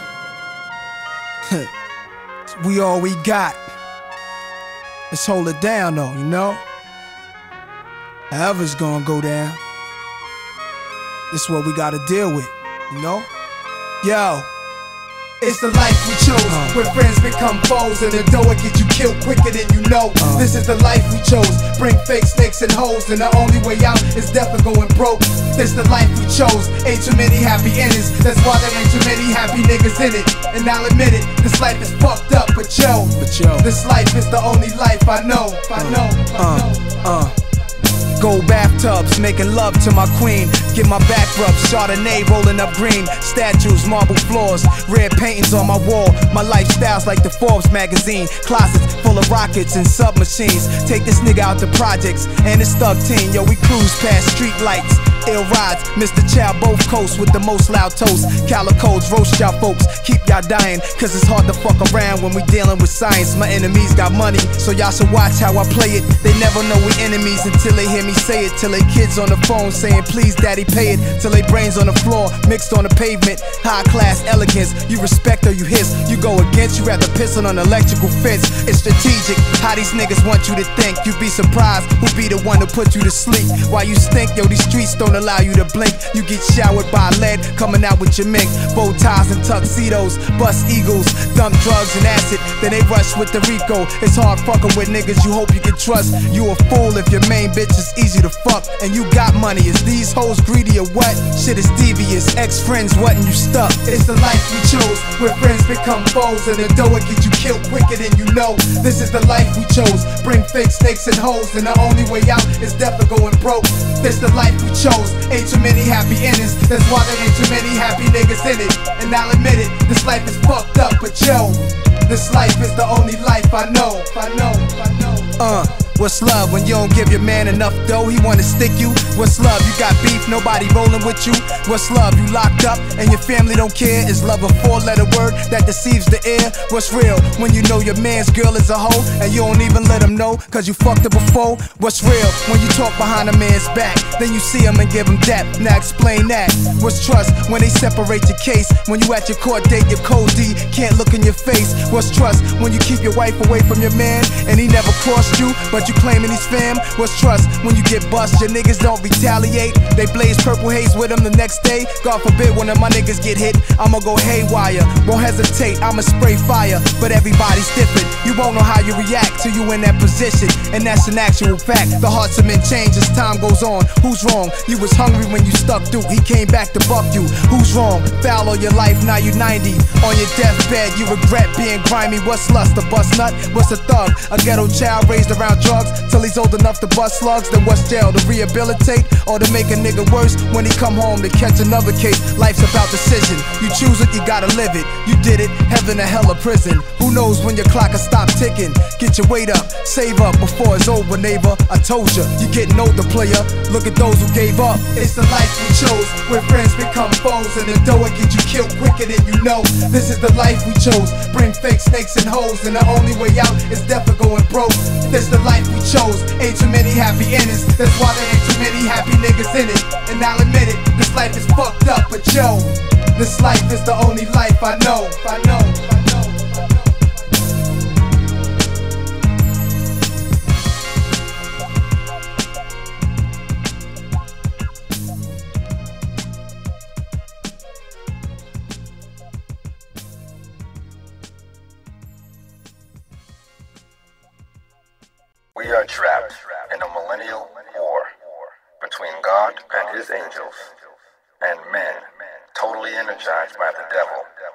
Speaker 1: we all we got. Let's hold it down though, you know? However it's gonna go down, this is what we gotta deal with, you know? Yo.
Speaker 2: It's the life we chose, where friends become foes, and the door will get you killed quicker than you know. This is the life we chose, bring fake snakes and hoes, and the only way out is death or going broke. This the life we chose, ain't too many happy endings, that's why there ain't too many happy niggas in it. And I'll admit it, this life is fucked up, but yo, this life is the only life I know.
Speaker 1: Gold bathtubs, making love to my queen. Get my back rubbed, Chardonnay rolling up green. Statues, marble floors, red paintings on my wall. My lifestyle's like the Forbes magazine. Closets full of rockets and submachines. Take this nigga out the projects and his thug team. Yo, we cruise past street lights. Ill rides, Mr. Chow both coasts with the most loud toast. Calicodes roast y'all folks, keep y'all dying, cause it's hard to fuck around when we dealing with science. My enemies got money, so y'all should watch how I play it. They never know we enemies until they hear me say it. Till they kids on the phone saying please daddy pay it. Till they brains on the floor, mixed on the pavement. High class elegance, you respect or you hiss. You go against, you rather piss on an electrical fence. It's strategic, how these niggas want you to think. You'd be surprised who be the one to put you to sleep. While you stink, yo, these streets don't allow you to blink. You get showered by lead, coming out with your mink. Bow ties and tuxedos, bust eagles, dump drugs and acid, then they rush with the Rico. It's hard fucking with niggas you hope you can trust. You a fool if your main bitch is easy to fuck and you got money. Is these hoes greedy or what? Shit is devious, ex-friends wasn't you stuck.
Speaker 2: It's the life we chose, where friends become foes, and the door will get you killed quicker than you know. This is the life we chose, bring fake snakes and hoes, and the only way out is death or going broke. This the life we chose, ain't too many happy endings, that's why there ain't too many happy niggas in it. And I'll admit it, this life is fucked up, but yo, this life is the only life I know.
Speaker 1: What's love when you don't give your man enough dough? He wanna stick you. What's love? You got beef, nobody rolling with you. What's love? You locked up and your family don't care. Is love a four-letter word that deceives the air? What's real when you know your man's girl is a hoe and you don't even let him know cause you fucked her before? What's real when you talk behind a man's back, then you see him and give him depth? Now explain that. What's trust when they separate your case? When you at your court date, your code D can't look in your face. What's trust when you keep your wife away from your man and he never crossed you, but you claiming he's fam? What's trust when you get bust, your niggas don't retaliate? They blaze purple haze with them the next day. God forbid one of my niggas get hit, I'ma go haywire. Won't hesitate, I'ma spray fire. But everybody's different, you won't know how you react till you in that position. And that's an actual fact, the hearts of men change as time goes on. Who's wrong? You was hungry when you stuck through, he came back to buck you. Who's wrong? Foul all your life, now you 90. On your deathbed, you regret being grimy. What's lust? A bust nut? What's a thug? A ghetto child raised around drugs till he's old enough to bust slugs. Then what's jail? To rehabilitate or to make a nigga worse when he come home to catch another case? Life's about decision, you choose it, you gotta live it. You did it, heaven or hell or prison. Who knows when your clock will stop ticking? Get your weight up, save up before it's over, neighbor. I told ya, you getting older, player. Look at those who gave up.
Speaker 2: It's the life we chose, where friends become foes, and the door will get you killed quicker than you know. This is the life we chose, bring fake snakes and hoes, and the only way out is death or going broke. This the life we chose, ain't too many happy endings, that's why there ain't too many happy niggas in it. And I'll admit it, this life is fucked up, but yo, this life is the only life I know.
Speaker 11: We are trapped in a millennial war between God and his angels and men totally energized by the devil.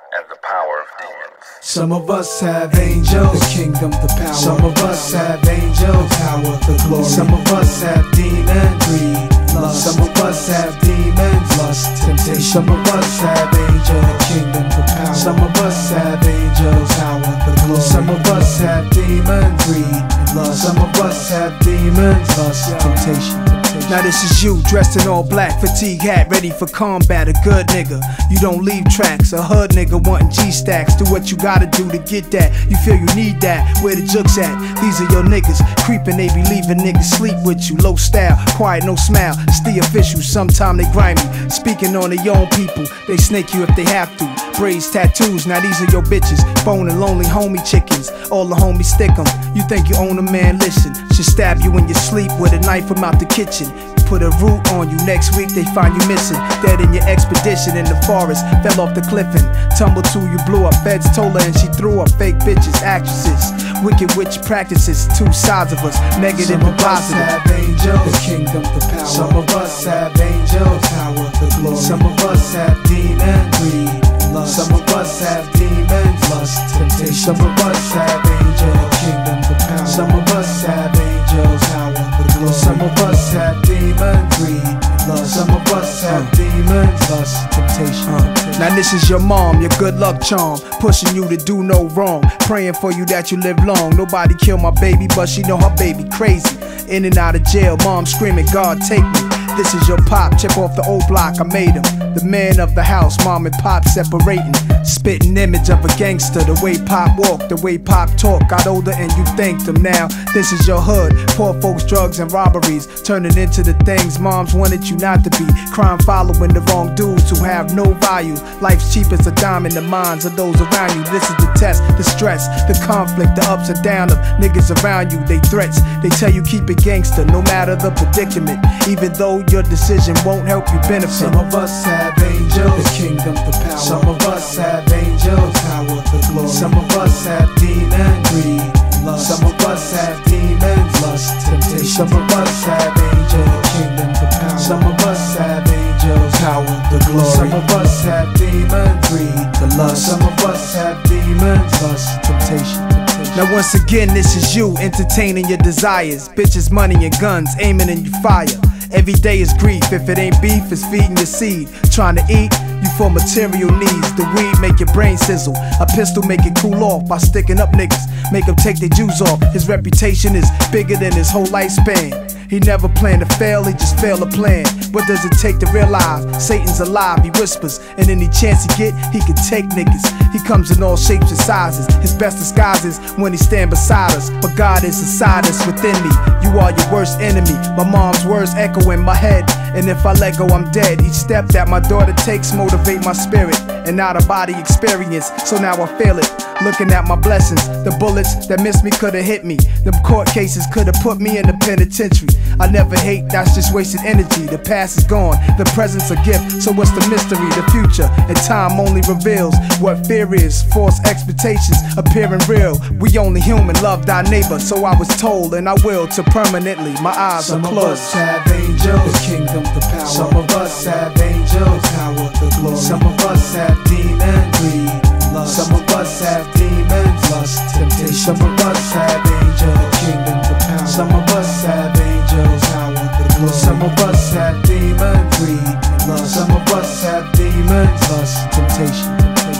Speaker 11: and the power of demons.
Speaker 10: Some of us have angels, the kingdom, the power. Some of us have angels, power, the glory. Some of us have demons, greed, lust. Some of us have demons, lust, temptation. Some of us have angels, the kingdom, the power. Some of us have angels, power, the glory. Some of us have demons, greed, lust. Some of us have demons, lust, temptation.
Speaker 4: Now this is you, dressed in all black, fatigue hat, ready for combat, a good nigga. You don't leave tracks, a hood nigga wanting G-stacks. Do what you gotta do to get that, you feel you need that, where the jokes at? These are your niggas, creeping, they be leaving niggas sleep with you. Low style, quiet, no smile, still official, sometime they grimy. Speaking on their own people, they snake you if they have to. Braids, tattoos, now these are your bitches, phone and lonely homie chickens. All the homies stick 'em, you think you own a man, listen. Should stab you in your sleep with a knife from out the kitchen. Put a root on you, next week they find you missing. Dead in your expedition in the forest, fell off the cliff and tumbled to you, blew up. Feds told her and she threw up. Fake bitches, actresses, wicked witch practices. Two sides of us, negative and positive.
Speaker 10: Some of us have angels, the kingdom, the power. Some of us have angels, power, the glory. Some of us have demons, greed, lust. Some of us have demons, lust, temptation. Some of us have angels, the kingdom, the power. Some of us have angels, power, the glory. Some of us have demons, greed, lust. Some of us have demons, lust, temptation.
Speaker 4: Now this is your mom, your good luck charm, pushing you to do no wrong, praying for you that you live long. Nobody killed my baby, but she know her baby crazy. In and out of jail, mom screaming, God take me. This is your pop, check off the old block, I made him the man of the house, mom and pop separating. Spitting image of a gangster, the way pop walk, the way pop talk. Got older and you thanked them. Now this is your hood, poor folks, drugs and robberies, turning into the things moms wanted you not to be. Crime following the wrong dudes who have no value. Life's cheap as a dime in the minds of those around you. This is the test, the stress, the conflict, the ups and downs of niggas around you. They threats, they tell you keep it gangster no matter the predicament, even though your decision won't help you benefit.
Speaker 10: Some of us have angels, the kingdom, the power. Some of us have angels, power, the glory. Some of us have demons, greed, lust. Some of us have demons, lust, temptation. Some of us have angels, the kingdom, the power. Some of us have angels, power, the glory. Some of us have demons, greed, the lust. Some of us have demons, lust, temptation.
Speaker 4: Now once again, this is you, entertaining your desires. Bitches, money and guns, aiming in your fire. Every day is grief, if it ain't beef, it's feeding your seed. Trying to eat, you for material needs. The weed make your brain sizzle, a pistol make it cool off by sticking up niggas, make them take their juice off. His reputation is bigger than his whole lifespan. He never planned to fail, he just failed to plan. What does it take to realize Satan's alive? He whispers, and any chance he get, he can take niggas. He comes in all shapes and sizes. His best disguise is when he stand beside us, but God is inside us, within me. You are your worst enemy. My mom's words echo in my head, and if I let go, I'm dead. Each step that my daughter takes motivate my spirit, an out-of-body experience, so now I feel it. Looking at my blessings, the bullets that missed me could've hit me. Them court cases could've put me in the penitentiary. I never hate, that's just wasted energy. The past is gone, the present's a gift. So what's the mystery? The future and time only reveals what fear is. False expectations appearing real. We only human, love thy neighbor. So I was told, and I will to permanently. My eyes are closed.
Speaker 10: Some of us have angels, the kingdom, the power. Some of us have angels, power, the glory. Some of us have demons, greed, lust. Some of us have demons, lust, temptation. Some of us have angels, the kingdom, the power. Some of us have angels, power, the glory. Some of us have demons, greed, lust. Some of us have demons, lust, temptation.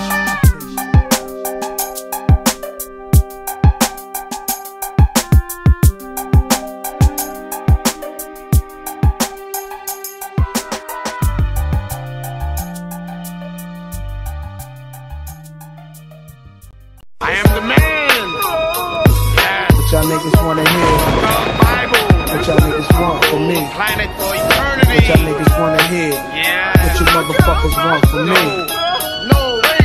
Speaker 9: I am the man. Yeah.
Speaker 4: What y'all niggas wanna hear?
Speaker 9: Bible.
Speaker 4: What y'all niggas want from me?
Speaker 9: Planet for eternity.
Speaker 4: What y'all niggas wanna hear?
Speaker 9: Yeah.
Speaker 4: What you motherfuckers want from me?
Speaker 9: No, wait.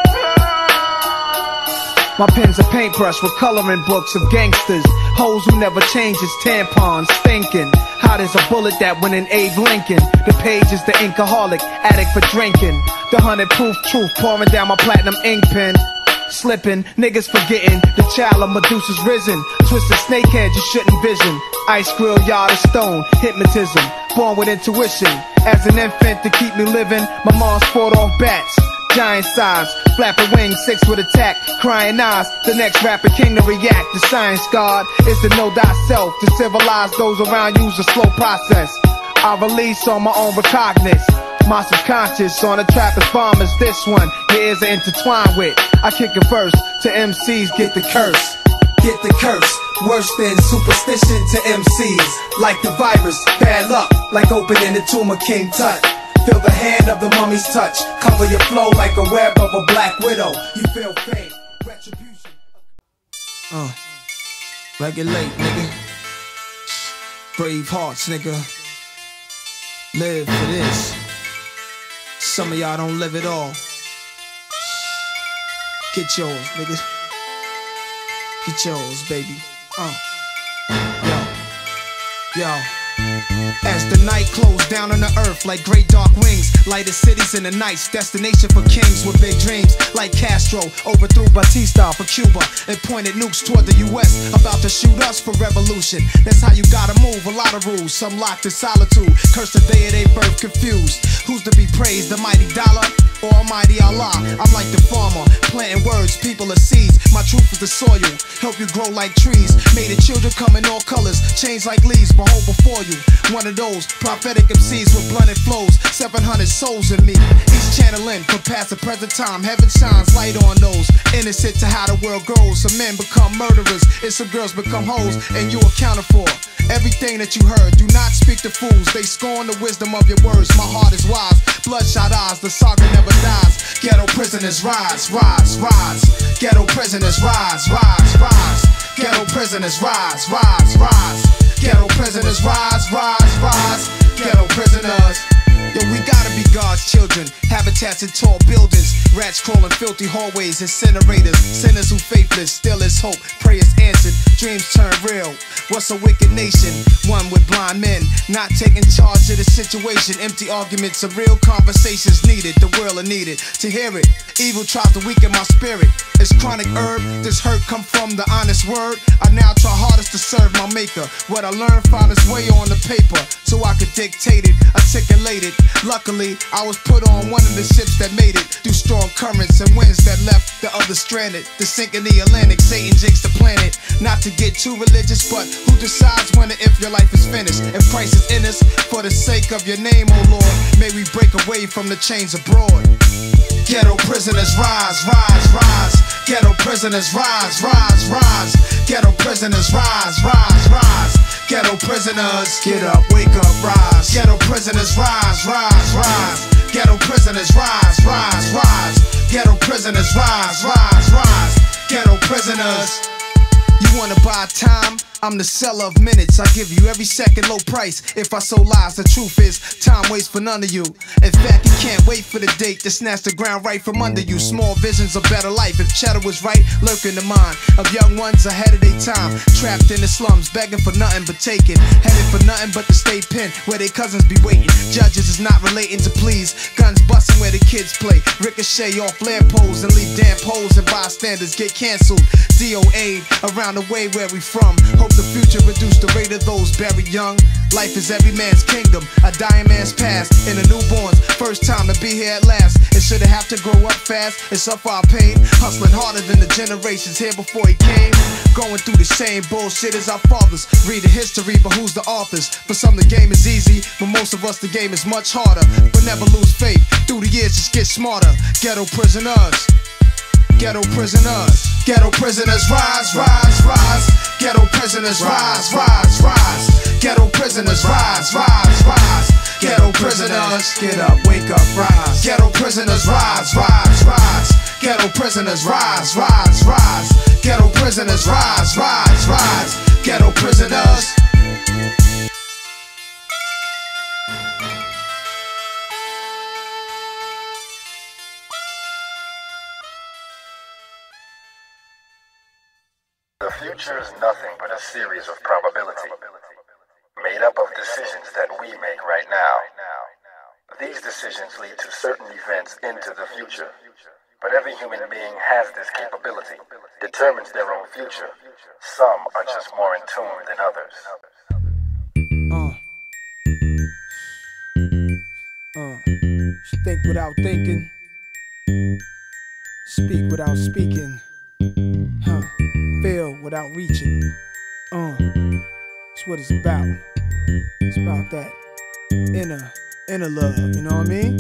Speaker 4: My pen's a paintbrush with coloring books of gangsters, hoes who never change his tampons, thinking hot as a bullet that went in Abe Lincoln. The page is the inkaholic, addict for drinking. The 100-proof truth pouring down my platinum ink pen. Slipping, niggas forgetting the child of Medusa's risen. Twisted snakehead you shouldn't vision. Ice grill, yard of stone, hypnotism. Born with intuition. As an infant to keep me living, my mom's fought off bats. Giant size,
Speaker 1: Flapping wings, 6 with attack. Crying eyes, the next rapper king to react. The science god is to know thyself. To civilize those around you's a slow process. I release on my own recognizance. My subconscious on the trapper's bombers. This one, your ears are intertwined with. I kick it first to MCs, get the curse.
Speaker 2: Get the curse, worse than superstition to MCs. Like the virus, bad luck, like opening the tomb of King Tut. Feel the hand of the mummy's touch, cover your flow like a web of a black widow. You feel pain, retribution.
Speaker 1: Regulate, nigga. Brave hearts, nigga. Live for this. Some of y'all don't live at all. Get yours, nigga. Get yours, baby. Yo. As the night closed down on the earth like great dark wings, lighted cities in the nights, destination for kings with big dreams. Like Castro overthrew Batista for Cuba and pointed nukes toward the US, about to shoot us for revolution. That's how you gotta move, a lot of rules, some locked in solitude, cursed the day of their birth, confused. Who's to be praised, the mighty dollar or Almighty Allah? I'm like the farmer, planting words, people are seeds. My truth is the soil, help you grow like trees. Made the children come in all colors, change like leaves, behold before you. One of those prophetic MCs with blunted flows, 700 souls in me. Each channeling from past to present time, heaven shines light on those. Innocent to how the world grows. Some men become murderers and some girls become hoes, and you accounted for everything that you heard. Do not speak to fools, they scorn the wisdom of your words. My heart is wise, bloodshot eyes, the saga never dies. Ghetto prisoners rise, rise, rise. Ghetto prisoners rise, rise, rise. Ghetto prisoners rise, rise, rise. Ghetto prisoners rise, rise, rise. Ghetto prisoners. Yo, we gotta be God's children. Habitats in tall buildings, rats crawling filthy hallways, incinerators, sinners who faithless, still is hope, prayers answered, dreams turn real. What's a wicked nation? One with blind men, not taking charge of the situation. Empty arguments of real conversations needed. The world are needed to hear it. Evil tries to weaken my spirit. It's chronic herb, this hurt come from the honest word. I now try hardest to serve my maker. What I learned found its way on the paper, so I could dictate it, articulate it. Luckily, I was put on one of the ships that made it through strong currents and winds that left the other stranded. The sink in the Atlantic, Satan jakes the planet. Not to get too religious, but who decides when and if your life is finished? If Christ is in us, for the sake of your name, oh Lord, may we break away from the chains abroad. Ghetto prisoners rise, rise, rise. Ghetto prisoners rise, rise, rise. Ghetto prisoners rise, rise, rise. Ghetto prisoners, get up, wake up, rise. Ghetto prisoners rise, rise, rise. Ghetto prisoners rise, rise, rise. Ghetto prisoners rise, rise, rise. Ghetto prisoners. You wanna buy time? I'm the seller of minutes. I give you every second low price. If I sold lies, the truth is time waits for none of you. In fact, you can't wait for the date to snatch the ground right from under you. Small visions of better life. If cheddar was right, lurk in the mind of young ones ahead of their time. Trapped in the slums, begging for nothing but taking. Headed for nothing but the state pen, where their cousins be waiting. Judges is not relating to pleas. Guns busting where the kids play. Ricochet off lamp poles and leave damn poles, and bystanders get canceled. DOA around the way where we from. Hope the future reduce the rate of those buried young. Life is every man's kingdom, a dying man's past. And a newborn's first time to be here at last. It shouldn't have to grow up fast and suffer our pain. Hustling harder than the generations here before he came. Going through the same bullshit as our fathers. Read the history, but who's the authors? For some the game is easy, but most of us the game is much harder. But never lose faith, through the years just get smarter. Ghetto prisoners. Ghetto prisoners. Ghetto prisoners rise, rise, rise. Ghetto prisoners rise, rise, rise. Ghetto prisoners rise, rise, rise. Ghetto prisoners, get up, wake up, rise. Ghetto prisoners rise, rise, rise. Ghetto prisoners rise, rise, rise. Ghetto prisoners rise, rise, rise. Ghetto prisoners.
Speaker 11: The future is nothing but a series of probability, made up of decisions that we make right now. These decisions lead to certain events into the future, but every human being has this capability, determines their own future. Some are just more in tune than others.
Speaker 1: Think without thinking. Speak without speaking, feel without reaching. That's what it's about. It's about that inner love, you know what I mean?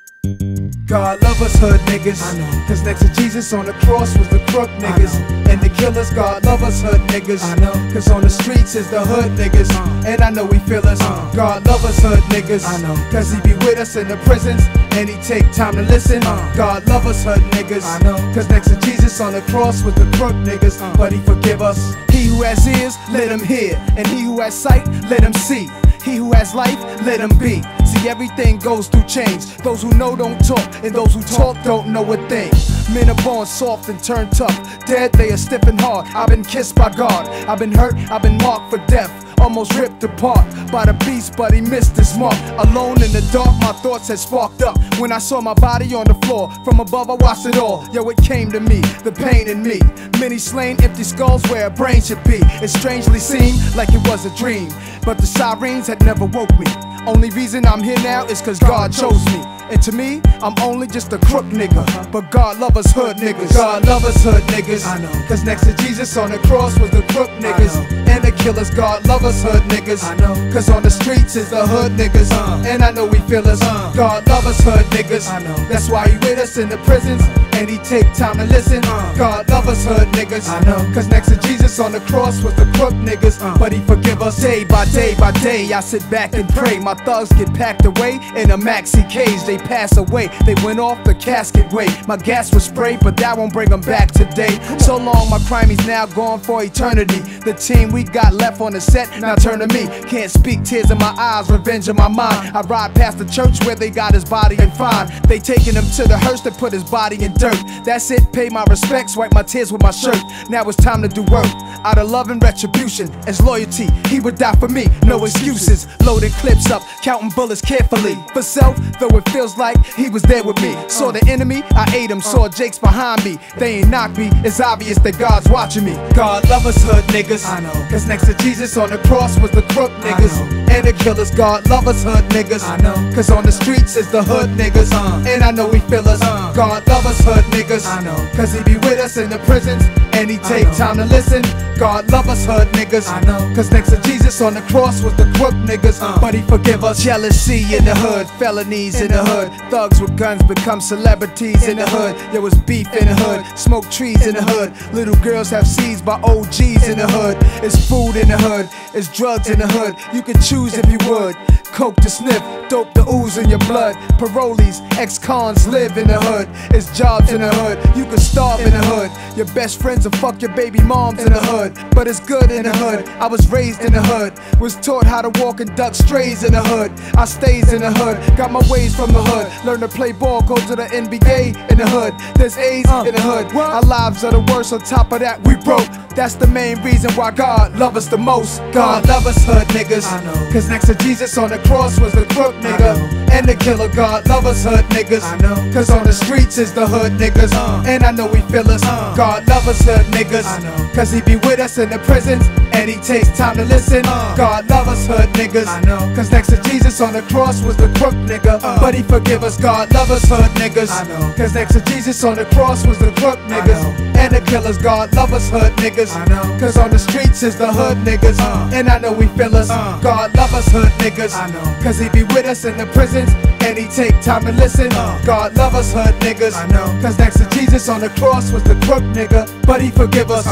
Speaker 1: God love us hood niggas, I know. Cause next to Jesus on the cross was the crook niggas. And the killers, God love us hood niggas, I know. Cause on the streets is the hood niggas, and I know we feel us. God love us hood niggas, I know. Cause he be with us in the prisons, and he take time to listen. God love us hood niggas, I know. Cause next to Jesus on the cross was the crook niggas, but he forgive us. He who has ears, let him hear, and he who has sight, let him see. He who has life, let him be. See, everything goes through change. Those who know don't talk, and those who talk don't know a thing. Men are born soft and turn tough. Dead, they are stiff and hard. I've been kissed by God. I've been hurt, I've been marked for death. Almost ripped apart by the beast, but he missed his mark. Alone in the dark, my thoughts had sparked up. When I saw my body on the floor, from above I watched it all. Yo, it came to me, the pain in me. Many slain, empty skulls where a brain should be. It strangely seemed like it was a dream, but the sirens had never woke me. Only reason I'm here now is cause God chose me. And to me, I'm only just a crook nigga, but God love us hood niggas. God love us hood niggas, I know. Cause next to Jesus on the cross was the crook niggas, and the killers. God love us hood niggas, I know. Cause on the streets is the hood niggas, and I know we feel us. God love us hood niggas, I know. That's why he with us in the prisons, and he take time to listen. God love us hood niggas, I know. Cause next to Jesus on the cross was the crook niggas, but he forgive us. Day by day by day, I sit back and pray. My thugs get packed away in a maxi cage. They pass away, they went off the casket way. My gas was sprayed, but that won't bring them back today. So long, my crimey's now gone for eternity. The team we got left on the set, now turn to me. Can't speak, tears in my eyes, revenge in my mind. I ride past the church where they got his body and fine. They taking him to the hearse to put his body in dirt. That's it, pay my respects, wipe my tears with my shirt. Now it's time to do work, out of love and retribution. As loyalty, he would die for me, no excuses. Loading clips up, counting bullets carefully. For self, though it feels like he was there with me. Saw the enemy, I ate him, saw Jake's behind me. They ain't knocked me, it's obvious that God's watching me. God love us hood niggas, I know. Cause next to Jesus on the cross was the crook niggas, and the killers. God love us hood niggas, I know. Cause on the streets is the hood niggas, and I know we feel us. God love us hood niggas, I know. Cause he be with us in the prisons, and he take time to listen. God love us hood niggas, I know. Cause next to Jesus on the cross was the crook niggas, but he forgive us. Jealousy in the hood, felonies in the hood. Thugs with guns become celebrities in the hood. There was beef in the hood, smoke trees in the hood. Little girls have seeds by OGs in the hood. It's food in the hood, it's drugs in the hood. You could choose if you would. Coke to sniff, dope to ooze in your blood. Parolees, ex-cons live in the hood. It's jobs in the hood, you can starve in the hood. Your best friends will fuck your baby moms in the hood, but it's good in the hood. I was raised in the hood, was taught how to walk and duck strays in the hood. I stays in the hood, got my ways from the hood. Learn to play ball, go to the NBA in the hood. There's A's in the hood. Our lives are the worst, on top of that we broke. That's the main reason why God love us the most. God love us hood niggas, I know. Cause next to Jesus on the cross was the crook nigga, and the killer. God love us hood niggas, I know. Cause on the streets is the hood niggas, and I know we feel us. God love us hood niggas, I know. Cause he be with us in the prisons, and he takes time to listen. God love us hood niggas, I know. Cause next to Jesus on the cross was the crook nigga, but he forgive us. God love us hood niggas, I know. Cause next to Jesus on the cross was the crook niggas, and the killers. God love us hood niggas, I know. Cause on the streets is the hood niggas, and I know we feel us. God love us hood niggas, I know. Cause he be with us in the prisons, and he take time to listen. God love us hood niggas, I know. Cause next to Jesus on the cross was the crook nigga, but he forgive us.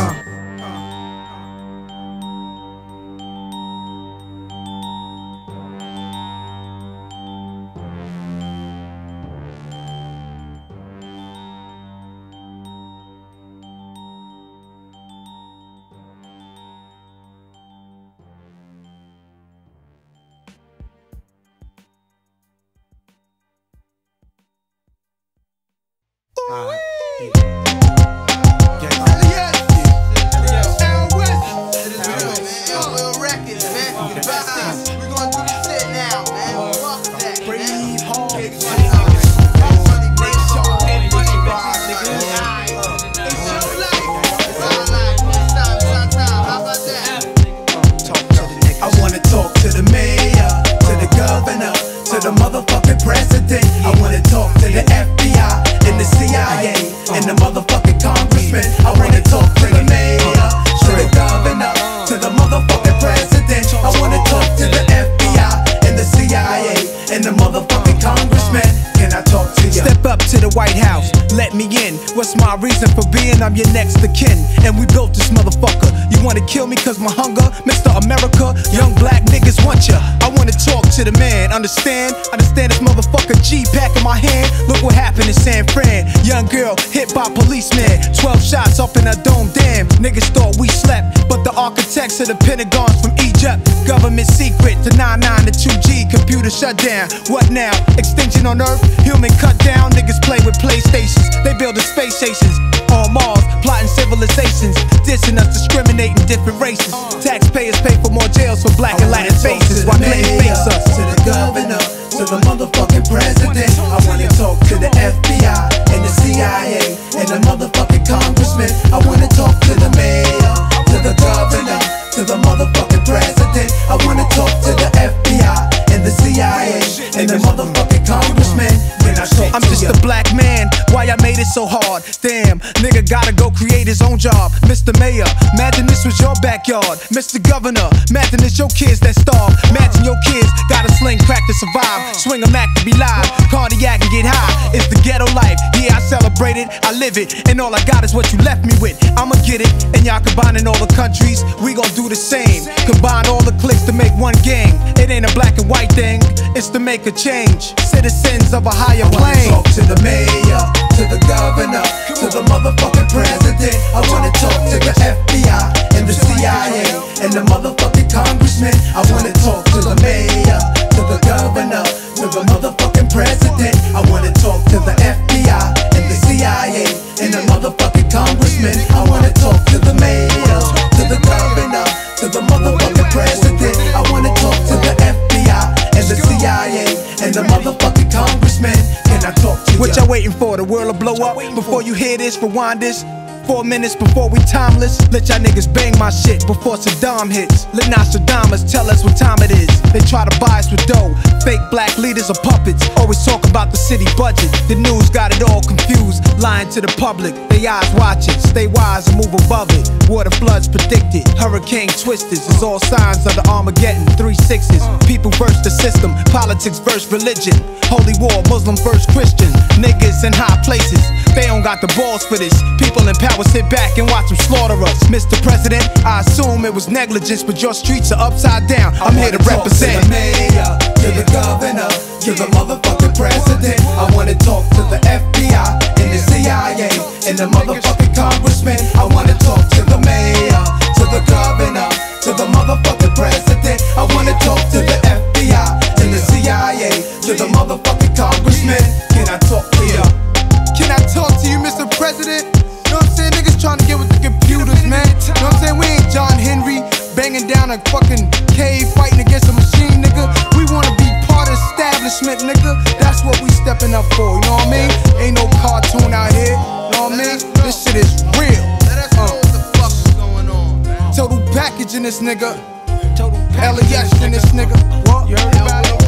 Speaker 4: What's my reason for being? I'm your next of kin, and we built this motherfucker. You wanna kill me cause my hunger? Mr. America, young black niggas want ya. I wanna talk to the man, understand? Understand this motherfucker G-pack in my hand. Look what happened in San Fran. Young girl hit by policeman, 12 shots up in a dome. Damn, niggas thought we slept, but the architects of the Pentagons from Egypt. Government secret to 99 to 2G, computer shut down. What now? Extinction on Earth? Human cut down. Niggas play with PlayStations. They building space stations on Mars, plotting civilizations, dissing us, discriminating different races. Taxpayers pay for more jails for black and Latin faces while they face us.
Speaker 10: To the governor, to the motherfucking president. I wanna talk to the FBI and the CIA and the motherfucking congressman. I wanna talk to the mayor, to the governor, to the motherfucking president. I wanna talk to the FBI and the CIA and the motherfucking congressman.
Speaker 4: I'm just a black man, why I made it so hard? Damn, nigga gotta go create his own job. Mr. Mayor, imagine this was your backyard. Mr. Governor, imagine it's your kids that starve. Imagine your kids gotta sling crack to survive. Swing a Mac to be live, cardiac and get high. It's the ghetto life, yeah I celebrate it, I live it. And all I got is what you left me with. I'ma get it, and y'all combining all the countries, we gon' do the same. Combine all the cliques to make one gang. It ain't a black and white thing, it's to make a change. Citizens of a higher plane.
Speaker 10: Talk to the mayor, to the governor, to the motherfucking president. I wanna talk to the FBI and the CIA and the motherfucking congressman. I wanna talk to the mayor, to the governor, to the motherfucking president. I wanna talk to the FBI and the CIA and the motherfucking congressman. I wanna talk to the mayor, to the governor, to the motherfucking president. I wanna talk to the FBI and the CIA and the motherfucking congressman. Can I talk to you?
Speaker 4: What y'all waiting for? The world will blow up? Before you hear this, rewind this. 4 minutes before we timeless. Let y'all niggas bang my shit before Saddam hits. Let Nostradamus tell us what time it is. They try to buy us with dough. Fake black leaders are puppets. Always talk about the city budget. The news got it all confused. Lying to the public. They eyes watch it. Stay wise and move above it. Water floods predicted. Hurricane twisters is all signs of the Armageddon. 3 6s. People versus the system. Politics versus religion. Holy war, Muslim versus Christian. Niggas in high places. They don't got the balls for this. People in power sit back and watch them slaughter us. Mr. President, I assume it was negligence, but your streets are upside down. I'm here to represent.
Speaker 10: To the mayor, to the governor, to the motherfucking president. I wanna talk to the FBI and the CIA and the motherfucking congressman. I wanna talk to the mayor, to the governor, to the motherfucking president. I wanna talk to the FBI and the CIA, to the motherfucking congressman. Can I talk to you?
Speaker 4: Can I talk to you, Mr. President? You know what I'm saying? Niggas trying to get with the computers, man. You know what I'm saying? We ain't John Henry banging down a fucking cave fighting against a machine, nigga. We wanna be part of establishment, nigga. That's what we stepping up for, you know what I mean? Ain't no cartoon out here, you know what I mean? This shit is real.
Speaker 5: What the fuck is going on, man?
Speaker 4: Total package in this nigga. Total LES in this nigga. What? You heard about it?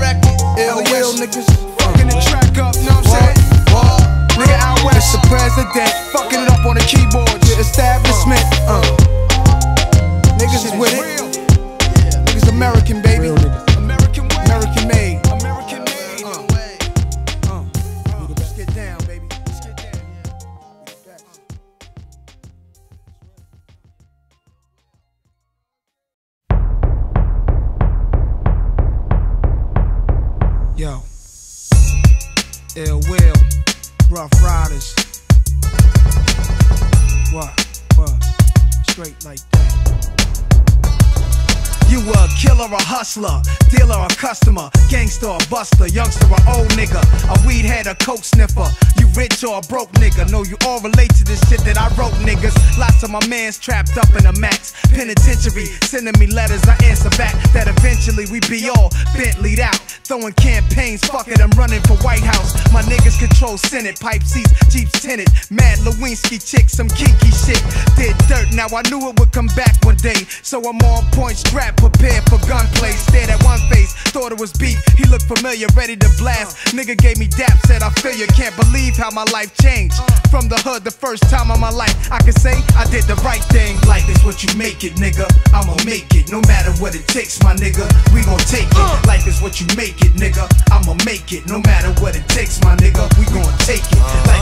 Speaker 4: LES niggas. Fucking the track up, you know what I'm saying? Nigga out west, it's the president, fucking it up on the keyboard, the establishment. Niggas is with it. Niggas American, baby. American way. American made. American made. Let's get down, baby. Let's get down. Yo. Ill Will. Rough Riders. What? Straight like that. You a killer, a hustler, dealer, a customer, gangster, a buster, youngster, a old nigga, a weed head, a coke sniffer. You rich or a broke nigga? Know you all relate to this shit that I wrote, niggas. Lots of my mans trapped up in a max penitentiary, sending me letters I answer back. That eventually we be all Bentley'd out, throwing campaigns. Fuck it, I'm running for White House. My niggas control Senate, pipe seats, Jeeps tinted. Mad Lewinsky chick, some kinky shit. Did dirt, now I knew it would come back one day. So I'm on point, strapped, prepared for gunplay. Stared at one face, thought it was beef. He looked familiar, ready to blast. Nigga gave me dap, said I feel you. Can't believe how my life changed. From the hood, the first time of my life, I can say I did the right thing. Life is what you make it, nigga. I'ma make it, no matter what it takes, my nigga. We gon' take it. Life is what you make it, nigga. I'ma make it, no matter what it takes, my nigga. We gon' take it. Life is what you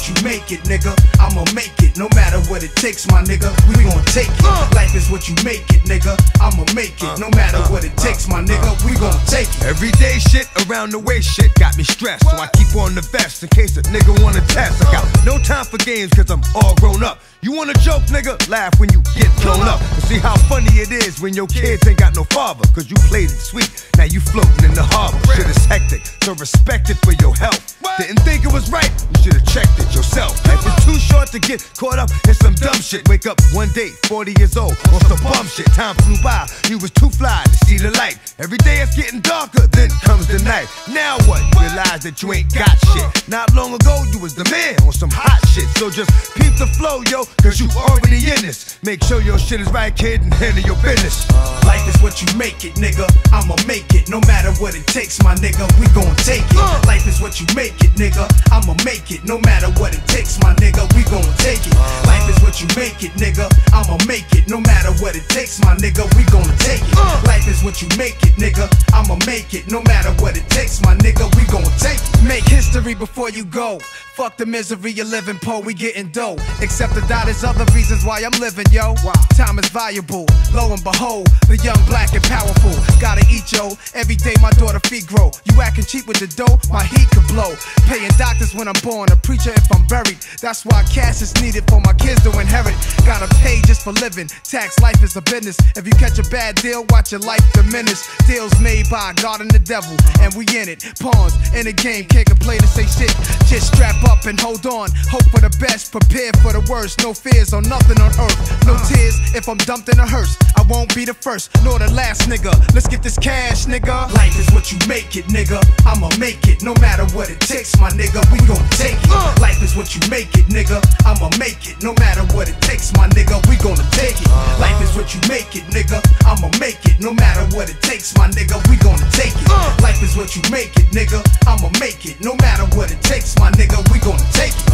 Speaker 4: you make it, nigga. I'ma make it, no matter what it takes, my nigga. We gon' take it. Life is what you make it, nigga. I'ma make it, no matter what it takes, my nigga. We gon' take it.
Speaker 12: Everyday shit around the way shit got me stressed, so I keep on the vest in case a nigga wanna test. I got no time for games cause I'm all grown up. You wanna joke, nigga? Laugh when you get blown up. And see how funny it is when your kids ain't got no father, cause you played it sweet, now you floating in the harbor. Shit is hectic, so respect it for your health. Didn't think it was right, you should've checked it yourself. Life is too short to get caught up in some dumb shit. Wake up one day, 40 years old, on some bum shit. Time flew by, you was too fly to see the light. Every day it's getting darker, then comes the night. Now what? Realize that you ain't got shit. Not long ago, you was the man on some hot shit. So just peep the flow, yo, cause you already in this. Make sure your shit is right, kid, and handle your business.
Speaker 4: Life is what you make it, nigga. I'ma make it, no matter what it takes, my nigga. We gon' take it. Life is what you make it, nigga. I'ma make it, no matter what it takes, my nigga. We gon' take it. Life is what you make it, nigga. I'ma make it, no matter what it takes, my nigga. We gon' take it. Life is what you make it, nigga. I'ma make it, no matter what it takes, my nigga. We gon' take it. Make history before you go. Fuck the misery you're living, po. We getting dough. Except to die, there's other reasons why I'm living, yo. Time is valuable. Lo and behold, the young, black, and powerful. Gotta eat, yo. Every day my daughter feet grow. You acting cheap with the dough, my heat could blow. Paying doctors when I'm born, a preacher if I'm buried. That's why cash is needed for my kids to inherit. Gotta pay just for living. Tax life is a business. If you catch a bad deal, watch your life diminish. Deals made by God and the devil, and we in it. Pawns in the game, can't complain and say shit. Just strap up and hold on. Hope for the best, prepare for the worst. No fears on nothing on earth. No tears if I'm dumped in a hearse. I won't be the first, nor the last, nigga. Let's get this cash, nigga. Life is what you make it, nigga. I'ma make it, no matter what it takes, my nigga. We gon' take it. Life is what you make it, nigga. I'ma make it, no matter what it takes, my nigga. We gonna take it. Life is what you make it, nigga. I'ma make it, no matter what it takes, my nigga. We gonna take it. Life is what you make it, nigga. I'ma make it, no matter what it takes, my nigga. We gonna take it.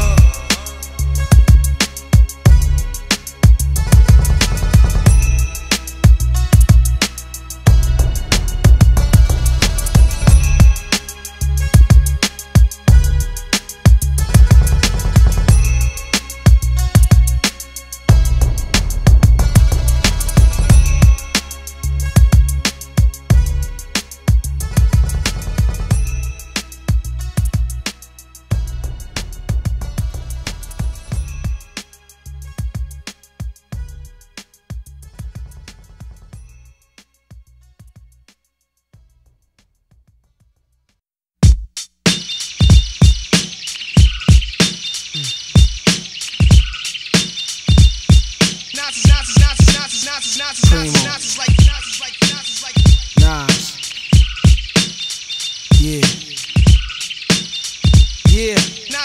Speaker 4: Nas. Yeah. Yeah.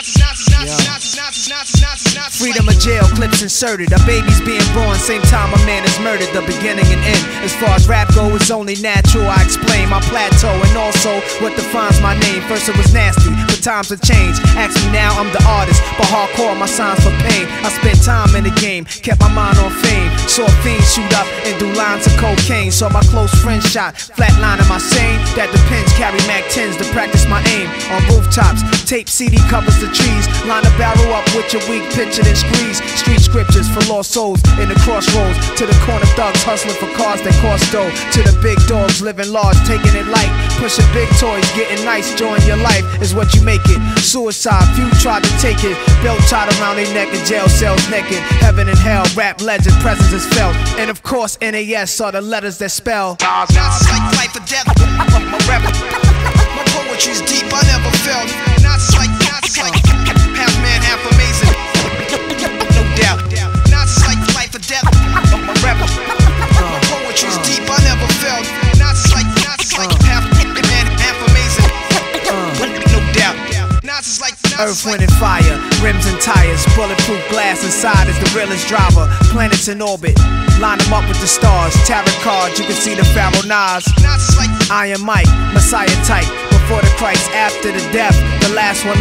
Speaker 4: Freedom of jail, clips inserted. A baby's being born, same time a man is murdered. The beginning and end. As far as rap go, it's only natural. I explain my plateau and also what defines my name. First it was nasty, but times have changed. Ask me now, I'm the artist, but hardcore, my signs for pain. I spent time in the game, kept my mind on fame. Saw fiends shoot up and do lines of cocaine. Saw my close friend shot, flatline in my sane. That depends, carry Mac 10s to practice my aim. On rooftops, tape CD covers the trees. Line a barrel up with your weak picture then squeeze. Street scriptures for lost souls in the crossroads. To the corner thugs hustling for cars that cost dough. To the big dogs living large, taking it light. Pushing big toys, getting nice, join your life is what you make it. Suicide, few tried to take it. Belt tied around their neck in jail cells naked. Heaven and hell, rap legend, presence is felt. And of course, NAS are the letters that spell Nas is like life or death. My rap, my poetry's deep, I never felt. Nas is like half man, half amazing. No doubt. Nas is like life or death. My rap, my poetry's deep, I never felt. Nas is like half man, half amazing. No doubt. Nas is like earth, wind, and fire, rims and tires, bulletproof glass inside is the realest driver. Planets in orbit, line them up with the stars. Tarot cards, you can see the Pharaoh Nas. Iron Mike, Messiah type. Before the Christ, after the death, the last one left.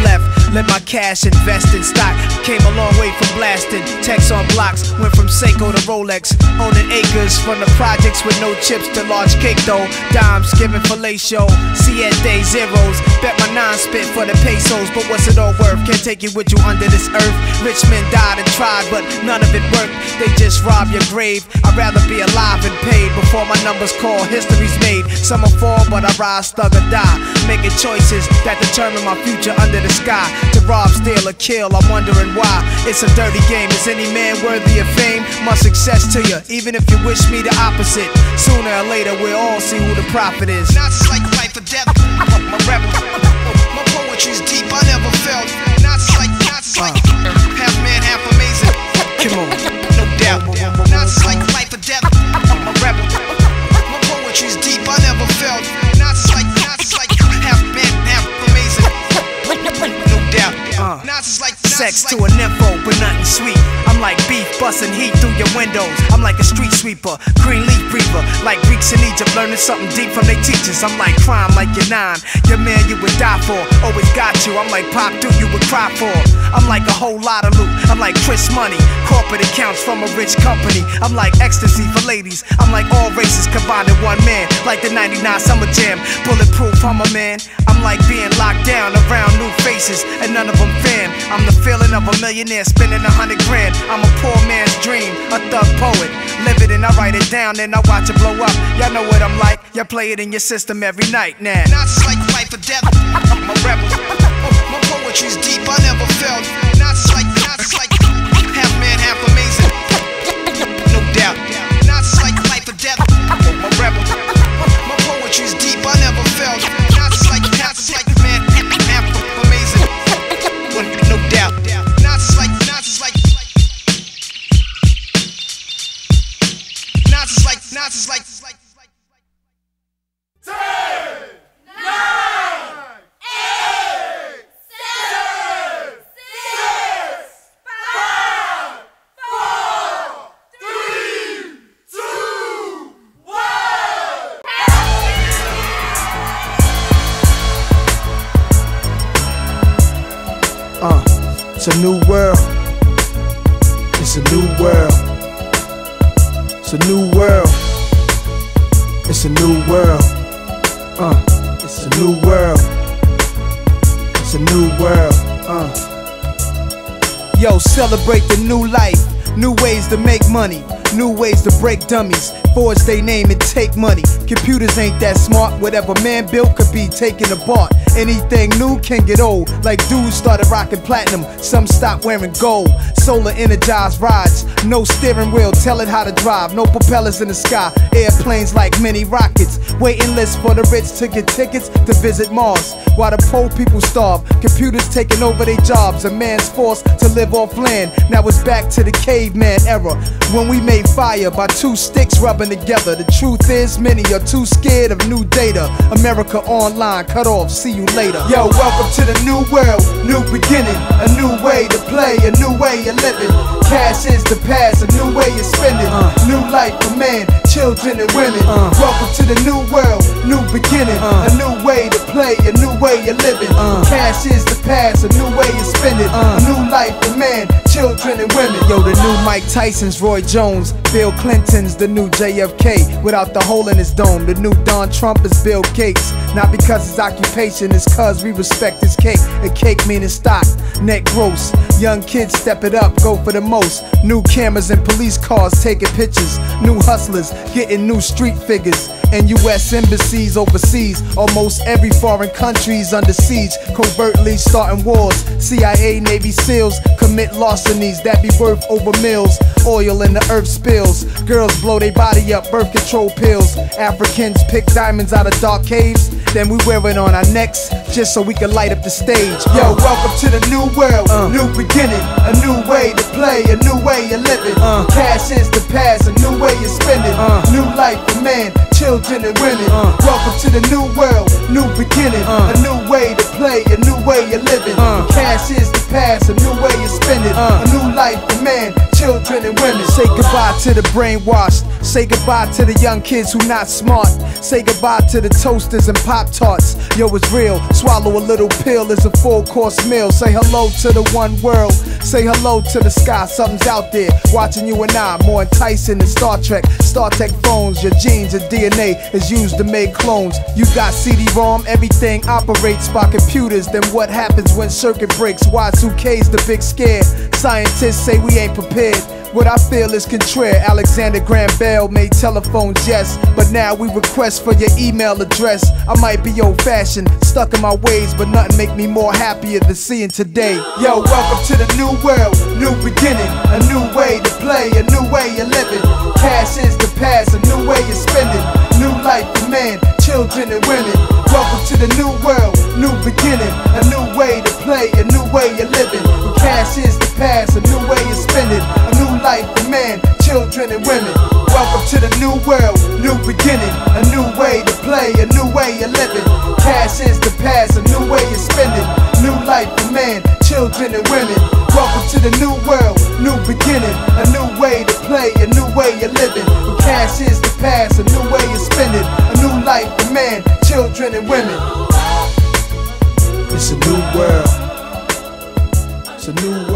Speaker 1: let my cash invest in stock. Came a long way from blasting, texts on blocks. Went from Seiko to Rolex, owning acres. From the projects with no chips to large cake dough. Dimes giving fellatio, siete zeros. Bet my non-spit for the pesos, but what's it all worth? Can't take it with you under this earth. Rich men died and tried, but none of it worked. They just rob your grave. I'd rather be alive and paid before my numbers call. History's made. Some will fall, but I rise, thug or die. Making choices that determine my future under the sky. To rob, steal, or kill, I'm wondering why. It's a dirty game. Is any man worthy of fame? Much success to you, even if you wish me the opposite. Sooner or later, we'll all see who the prophet is.
Speaker 4: Not just like life or death. My rebel. My poetry's deep, I never felt. Not just like half man, half amazing.
Speaker 1: Come on,
Speaker 4: no doubt. Not just like life or death. My rebel. My poetry's deep, I never felt. Not just like half man, half amazing. No doubt. Not just like
Speaker 1: sex to a nympho, but nothing sweet. I'm like beef busting heat through your windows. I'm like a street sweeper, green leaf breather. Like Greeks in Egypt, learning something deep from their teachers. I'm like crime, like you're 9. Your man you would die for, always got you. I'm like Pop Dude, you would cry for. I'm like a whole lot of loot. I'm like Chris Money, corporate accounts from a rich company. I'm like ecstasy for ladies. I'm like all races combined in one man. Like the 99 Summer Jam, bulletproof, I'm a man. I'm like being locked down around new faces, and none of them fam. I'm the feeling of a millionaire spending 100 grand. I'm a poor man's dream, a thug poet. Live it and I write it down, then I watch it blow up. Y'all know what I'm like, y'all play it in your system every night now.
Speaker 4: Not just like life or death, I'm a rebel. My poetry's deep, I never felt. Not just like half man, half amazing. No doubt. Not just like life or death, I'm a rebel. My poetry's deep, I never felt. Not just like man, half amazing. No doubt. Not just like not just like
Speaker 6: 10, 9, 8, 7, 6, 5, 4, 3, 2, 1.
Speaker 1: It's a new world. It's a new world. It's a new world. It's a new world. It's a new world. It's a new world. Yo, celebrate the new life. New ways to make money. New ways to break dummies. Forge they name and take money. Computers ain't that smart. Whatever man built could be taken apart. Anything new can get old. Like dudes started rocking platinum, some stopped wearing gold. Solar energized rides, no steering wheel, tell it how to drive. No propellers in the sky, airplanes like mini rockets. Waiting lists for the rich to get tickets to visit Mars. While the poor people starve, computers taking over their jobs. A man's forced to live off land. Now it's back to the caveman era, when we made fire by 2 sticks rubbing together. The truth is, many are too scared of new data. America online, cut off, see you later. Yo, welcome to the new world, new beginning. A new way to play, a new way of living. Cash is the past, a new way of spending. New life for man, children and women. Welcome to the new world, new beginning. A new way to play, a new way of living. Cash is the past, a new way of spending. A new life for man, children and women. Yo, the new Mike Tyson's Roy Jones, Bill Clinton's the new JFK without the hole in his dome. The new Don Trump is Bill Gates, not because his occupation is cause we respect his cake. A cake meaning stock, net gross. Young kids step it up, go for the most. New cameras and police cars taking pictures. New hustlers getting new street figures. And US embassies overseas, almost every foreign country's under siege, covertly starting wars. CIA, Navy SEALs commit larcenies that be worth over millions. Oil in the earth spills, girls blow their body up, birth control pills. Africans pick diamonds out of dark caves, then we wear it on our necks just so we can light up the stage. Yo, welcome to the new world, new beginning. A new way to play, a new way of living. Cash is the past, a new way of spending. New life for man,
Speaker 4: children and women. Welcome to the new world, new beginning, a new way to play, a new way of living. Cash is the past, a new way of spending, a new life for man, children and women. Say goodbye to the brainwashed, say goodbye to the young kids who not smart, say goodbye to the toasters and Pop-Tarts. Yo, it's real, swallow a little pill, it's a full-course meal. Say hello to the one world, say hello to the sky, something's out there watching you and I, more enticing than Star Trek. Star Tech phones, your genes and DNA is used to make clones. You got CD-ROM, everything operates by computers. Then what happens when circuit breaks? Y2K's the big scare. Scientists say we ain't prepared. What I feel is contrary. Alexander Graham Bell made telephones, yes, but now we request for your email address. I might be old-fashioned, stuck in my ways, but nothing make me more happier than seeing today. Yo, welcome to the new world, new beginning, a new way to play, a new way of living. Cash is the past, a new way of spending, new life for man, children and women. Welcome to the new world, new beginning, a new way to play, a new way of living. Cash is the past, a new way of spending, a new life for man, children and women. Welcome to the new world, new beginning, a new way to play, a new way of living. Cash is the past, a new way of spending, new life for man, children and women. Welcome to the new world, new beginning, a new way to play, a new way of living. Cash is the past, a new way of spending, a new life for man, children and women. It's a new world. It's a new